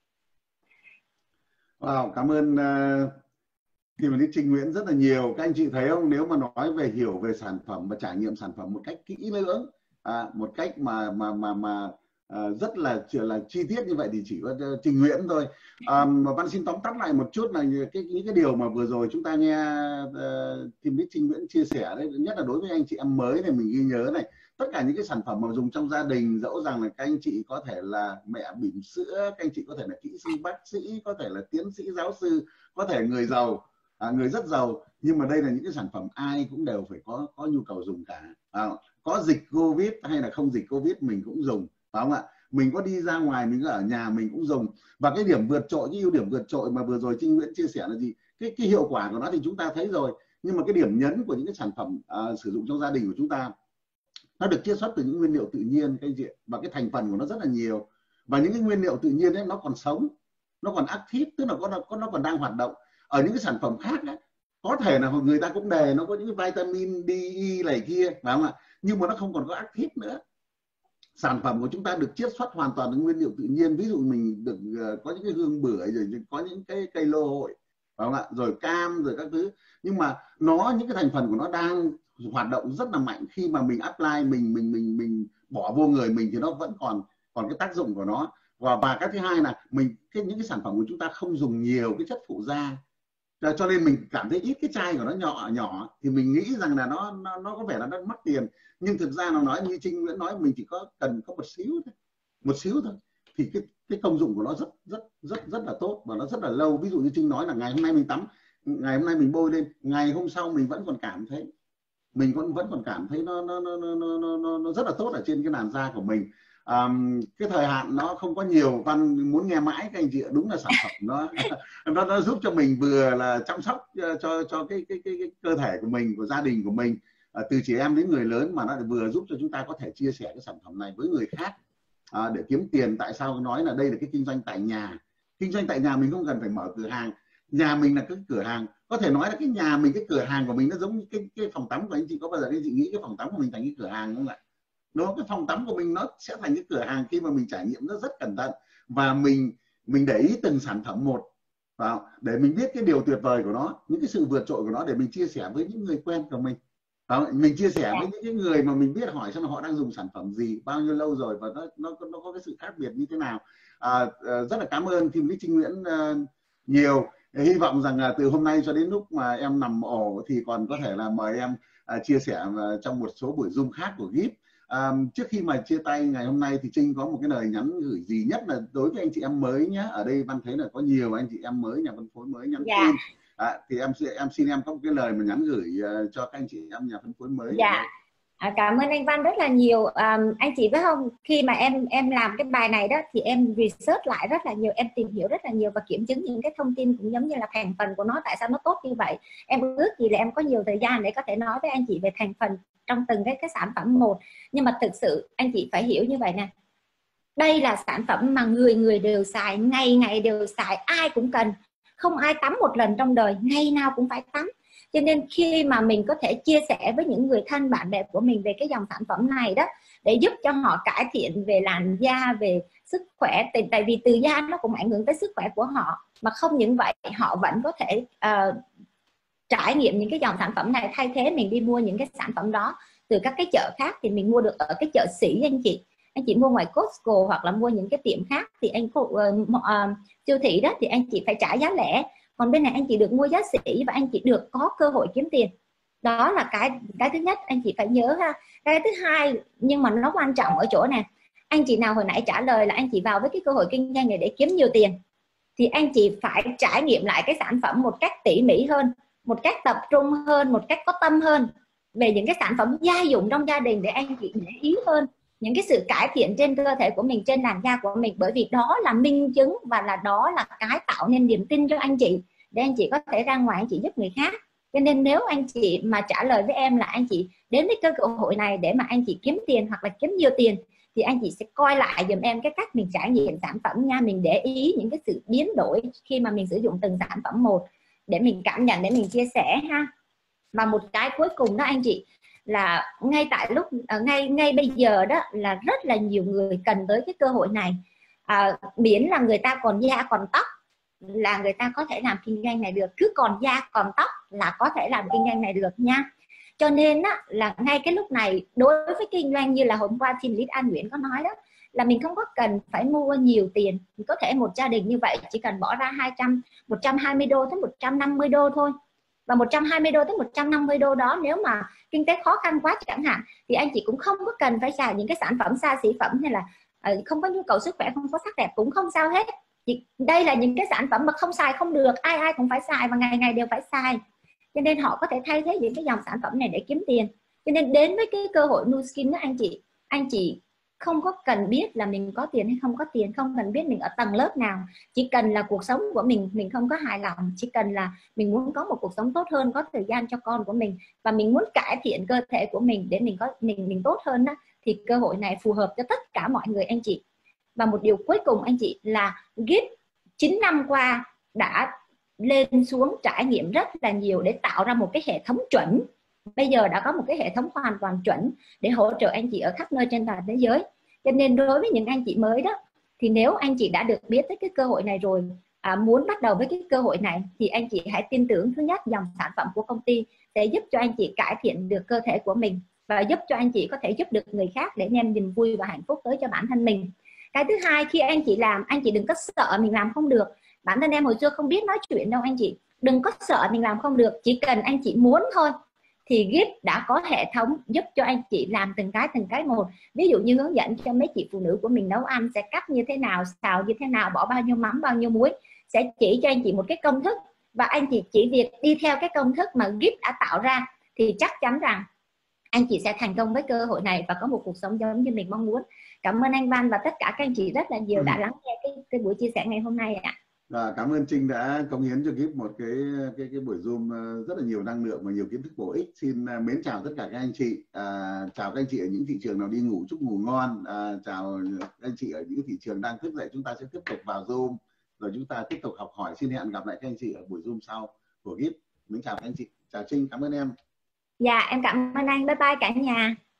Wow, cảm ơn uh, Kim và Trinh Nguyễn rất là nhiều. Các anh chị thấy không, nếu mà nói về hiểu về sản phẩm và trải nghiệm sản phẩm một cách kỹ lưỡng, à, một cách mà mà mà mà à, rất là là chi tiết như vậy thì chỉ có Trinh Nguyễn thôi. À, mà Văn xin tóm tắt lại một chút là cái những cái điều mà vừa rồi chúng ta nghe uh, Kim Bích Trinh Nguyễn chia sẻ đấy, nhất là đối với anh chị em mới này, mình ghi nhớ này, tất cả những cái sản phẩm mà dùng trong gia đình, dẫu rằng là các anh chị có thể là mẹ bỉm sữa, các anh chị có thể là kỹ sư bác sĩ, có thể là tiến sĩ giáo sư, có thể người giàu, à, người rất giàu, nhưng mà đây là những cái sản phẩm ai cũng đều phải có có nhu cầu dùng cả. À, có dịch Covid hay là không dịch Covid mình cũng dùng, phải không ạ? Mình có đi ra ngoài, mình có ở nhà mình cũng dùng. Và cái điểm vượt trội, cái ưu điểm vượt trội mà vừa rồi Trinh Nguyễn chia sẻ là gì? Cái cái hiệu quả của nó thì chúng ta thấy rồi, nhưng mà cái điểm nhấn của những cái sản phẩm à, sử dụng trong gia đình của chúng ta, nó được chiết xuất từ những nguyên liệu tự nhiên cái gì, và cái thành phần của nó rất là nhiều, và những cái nguyên liệu tự nhiên ấy nó còn sống, nó còn active, tức là có nó còn đang hoạt động. Ở những cái sản phẩm khác ấy, có thể là người ta cũng đề nó có những cái vitamin D, E này kia, phải không ạ? Nhưng mà nó không còn có active nữa. Sản phẩm của chúng ta được chiết xuất hoàn toàn từ nguyên liệu tự nhiên. Ví dụ mình được uh, có những cái hương bưởi, rồi có những cái cây lô hội, phải không ạ? Rồi cam, rồi các thứ. Nhưng mà nó, những cái thành phần của nó đang hoạt động rất là mạnh. Khi mà mình apply, mình mình mình mình bỏ vô người mình thì nó vẫn còn còn cái tác dụng của nó. Và và cái thứ hai là mình cái những cái sản phẩm của chúng ta không dùng nhiều cái chất phụ gia, cho nên mình cảm thấy ít cái chai của nó nhỏ nhỏ thì mình nghĩ rằng là nó nó, nó có vẻ là nó mắc tiền, nhưng thực ra nó nói như Trinh Nguyễn nói, mình chỉ có cần có một xíu thôi, một xíu thôi, thì cái cái công dụng của nó rất rất rất rất là tốt và nó rất là lâu. Ví dụ như Trinh nói là ngày hôm nay mình tắm, ngày hôm nay mình bôi lên, ngày hôm sau mình vẫn còn cảm thấy mình vẫn vẫn còn cảm thấy nó nó nó nó nó nó, nó rất là tốt ở trên cái làn da của mình. Um, cái thời hạn nó không có nhiều, Văn muốn nghe mãi các anh chị ạ. Đúng là sản phẩm nó nó nó giúp cho mình vừa là chăm sóc cho cho cái cái cái, cái cơ thể của mình, của gia đình của mình, à, từ trẻ em đến người lớn, mà nó vừa giúp cho chúng ta có thể chia sẻ cái sản phẩm này với người khác à, để kiếm tiền. Tại sao nói là đây là cái kinh doanh tại nhà? Kinh doanh tại nhà mình không cần phải mở cửa hàng, nhà mình là cái cửa hàng. Có thể nói là cái nhà mình, cái cửa hàng của mình nó giống như cái cái phòng tắm của anh chị. Có bao giờ anh chị nghĩ cái phòng tắm của mình thành cái cửa hàng không ạ? Nó cái phòng tắm của mình nó sẽ thành cái cửa hàng khi mà mình trải nghiệm nó rất cẩn thận, và mình mình để ý từng sản phẩm một vào để mình biết cái điều tuyệt vời của nó, những cái sự vượt trội của nó để mình chia sẻ với những người quen của mình. Đó, mình chia sẻ với những cái người mà mình biết, hỏi xem họ đang dùng sản phẩm gì, bao nhiêu lâu rồi và nó nó nó có cái sự khác biệt như thế nào. À, rất là cảm ơn team Trinh Nguyễn uh, nhiều. Hy vọng rằng uh, từ hôm nay cho đến lúc mà em nằm ổ thì còn có thể là mời em uh, chia sẻ uh, trong một số buổi Zoom khác của giê i pê. À, trước khi mà chia tay ngày hôm nay thì Trinh có một cái lời nhắn gửi gì nhất là đối với anh chị em mới nhé. Ở đây Văn thấy là có nhiều anh chị em mới, nhà phân phối mới nhắn dạ. tin. À, thì em em xin em có một cái lời mà nhắn gửi uh, cho các anh chị em nhà phân phối mới. Dạ. À, cảm ơn anh Văn rất là nhiều. À, anh chị biết không, khi mà em em làm cái bài này đó thì em research lại rất là nhiều, em tìm hiểu rất là nhiều và kiểm chứng những cái thông tin cũng giống như là thành phần của nó, tại sao nó tốt như vậy. Em ước gì là em có nhiều thời gian để có thể nói với anh chị về thành phần trong từng cái cái sản phẩm một. Nhưng mà thực sự anh chị phải hiểu như vậy nè, đây là sản phẩm mà người người đều xài, ngày ngày đều xài, ai cũng cần, không ai tắm một lần trong đời, ngày nào cũng phải tắm. Cho nên khi mà mình có thể chia sẻ với những người thân bạn bè của mình về cái dòng sản phẩm này đó, để giúp cho họ cải thiện về làn da, về sức khỏe, tại vì từ da nó cũng ảnh hưởng tới sức khỏe của họ, mà không những vậy họ vẫn có thể uh, trải nghiệm những cái dòng sản phẩm này, thay thế mình đi mua những cái sản phẩm đó từ các cái chợ khác thì mình mua được ở cái chợ xỉ. Anh chị anh chị mua ngoài Costco hoặc là mua những cái tiệm khác thì anh uh, uh, siêu thị đó thì anh chị phải trả giá lẻ, còn bên này anh chị được mua giá sỉ và anh chị được có cơ hội kiếm tiền. Đó là cái cái thứ nhất anh chị phải nhớ ha. Cái thứ hai nhưng mà nó quan trọng ở chỗ này, anh chị nào hồi nãy trả lời là anh chị vào với cái cơ hội kinh doanh này để kiếm nhiều tiền, thì anh chị phải trải nghiệm lại cái sản phẩm một cách tỉ mỉ hơn, một cách tập trung hơn, một cách có tâm hơn về những cái sản phẩm gia dụng trong gia đình, để anh chị để ý hơn những cái sự cải thiện trên cơ thể của mình, trên làn da của mình, bởi vì đó là minh chứng và là đó là cái tạo nên niềm tin cho anh chị để anh chị có thể ra ngoài anh chị giúp người khác. Cho nên nếu anh chị mà trả lời với em là anh chị đến với cơ hội này để mà anh chị kiếm tiền hoặc là kiếm nhiều tiền, thì anh chị sẽ coi lại giùm em cái cách mình trải nghiệm sản phẩm nha, mình để ý những cái sự biến đổi khi mà mình sử dụng từng sản phẩm một để mình cảm nhận, để mình chia sẻ ha. Và một cái cuối cùng đó anh chị, là ngay tại lúc ngay ngay bây giờ đó là rất là nhiều người cần tới cái cơ hội này, à, miễn là người ta còn da còn tóc là người ta có thể làm kinh doanh này được, cứ còn da còn tóc là có thể làm kinh doanh này được nha. Cho nên á, là ngay cái lúc này đối với kinh doanh như là hôm qua team lead An Nguyễn có nói đó, là mình không có cần phải mua nhiều tiền, có thể một gia đình như vậy chỉ cần bỏ ra hai trăm, một trăm hai mươi đô tới một trăm năm mươi đô thôi. Và một trăm hai mươi đô tới một trăm năm mươi đô đó, nếu mà kinh tế khó khăn quá chẳng hạn, thì anh chị cũng không có cần phải xài những cái sản phẩm xa xỉ phẩm, hay là uh, không có nhu cầu sức khỏe, không có sắc đẹp cũng không sao hết. Thì đây là những cái sản phẩm mà không xài không được, ai ai cũng phải xài và ngày ngày đều phải xài, cho nên họ có thể thay thế những cái dòng sản phẩm này để kiếm tiền. Cho nên đến với cái cơ hội Nu Skin đó anh chị, anh chị không có cần biết là mình có tiền hay không có tiền, không cần biết mình ở tầng lớp nào, chỉ cần là cuộc sống của mình mình không có hài lòng, chỉ cần là mình muốn có một cuộc sống tốt hơn, có thời gian cho con của mình, và mình muốn cải thiện cơ thể của mình để mình có mình mình tốt hơn đó, thì cơ hội này phù hợp cho tất cả mọi người anh chị. Và một điều cuối cùng anh chị là giê i pê chín năm qua đã lên xuống trải nghiệm rất là nhiều để tạo ra một cái hệ thống chuẩn. Bây giờ đã có một cái hệ thống hoàn toàn chuẩn để hỗ trợ anh chị ở khắp nơi trên toàn thế giới. Cho nên đối với những anh chị mới đó, thì nếu anh chị đã được biết tới cái cơ hội này rồi, à, muốn bắt đầu với cái cơ hội này, thì anh chị hãy tin tưởng, thứ nhất, dòng sản phẩm của công ty sẽ giúp cho anh chị cải thiện được cơ thể của mình và giúp cho anh chị có thể giúp được người khác để đem niềm vui và hạnh phúc tới cho bản thân mình. Cái thứ hai, khi anh chị làm, anh chị đừng có sợ mình làm không được. Bản thân em hồi xưa không biết nói chuyện đâu anh chị, đừng có sợ mình làm không được, chỉ cần anh chị muốn thôi thì giê i pê đã có hệ thống giúp cho anh chị làm từng cái từng cái một. Ví dụ như hướng dẫn cho mấy chị phụ nữ của mình nấu ăn sẽ cắt như thế nào, xào như thế nào, bỏ bao nhiêu mắm, bao nhiêu muối, sẽ chỉ cho anh chị một cái công thức, và anh chị chỉ việc đi theo cái công thức mà giê i pê đã tạo ra thì chắc chắn rằng anh chị sẽ thành công với cơ hội này và có một cuộc sống giống như mình mong muốn. Cảm ơn anh Văn và tất cả các anh chị rất là nhiều đã lắng nghe cái, cái buổi chia sẻ ngày hôm nay ạ. À, cảm ơn Trinh đã cống hiến cho giê i pê một cái cái cái buổi Zoom rất là nhiều năng lượng và nhiều kiến thức bổ ích. Xin mến chào tất cả các anh chị. À, chào các anh chị ở những thị trường nào đi ngủ, chúc ngủ ngon. À, chào các anh chị ở những thị trường đang thức dậy. Chúng ta sẽ tiếp tục vào Zoom rồi chúng ta tiếp tục học hỏi. Xin hẹn gặp lại các anh chị ở buổi Zoom sau của giê i pê. Mến chào các anh chị. Chào Trinh, cảm ơn em. Dạ em cảm ơn anh, bye bye cả nhà.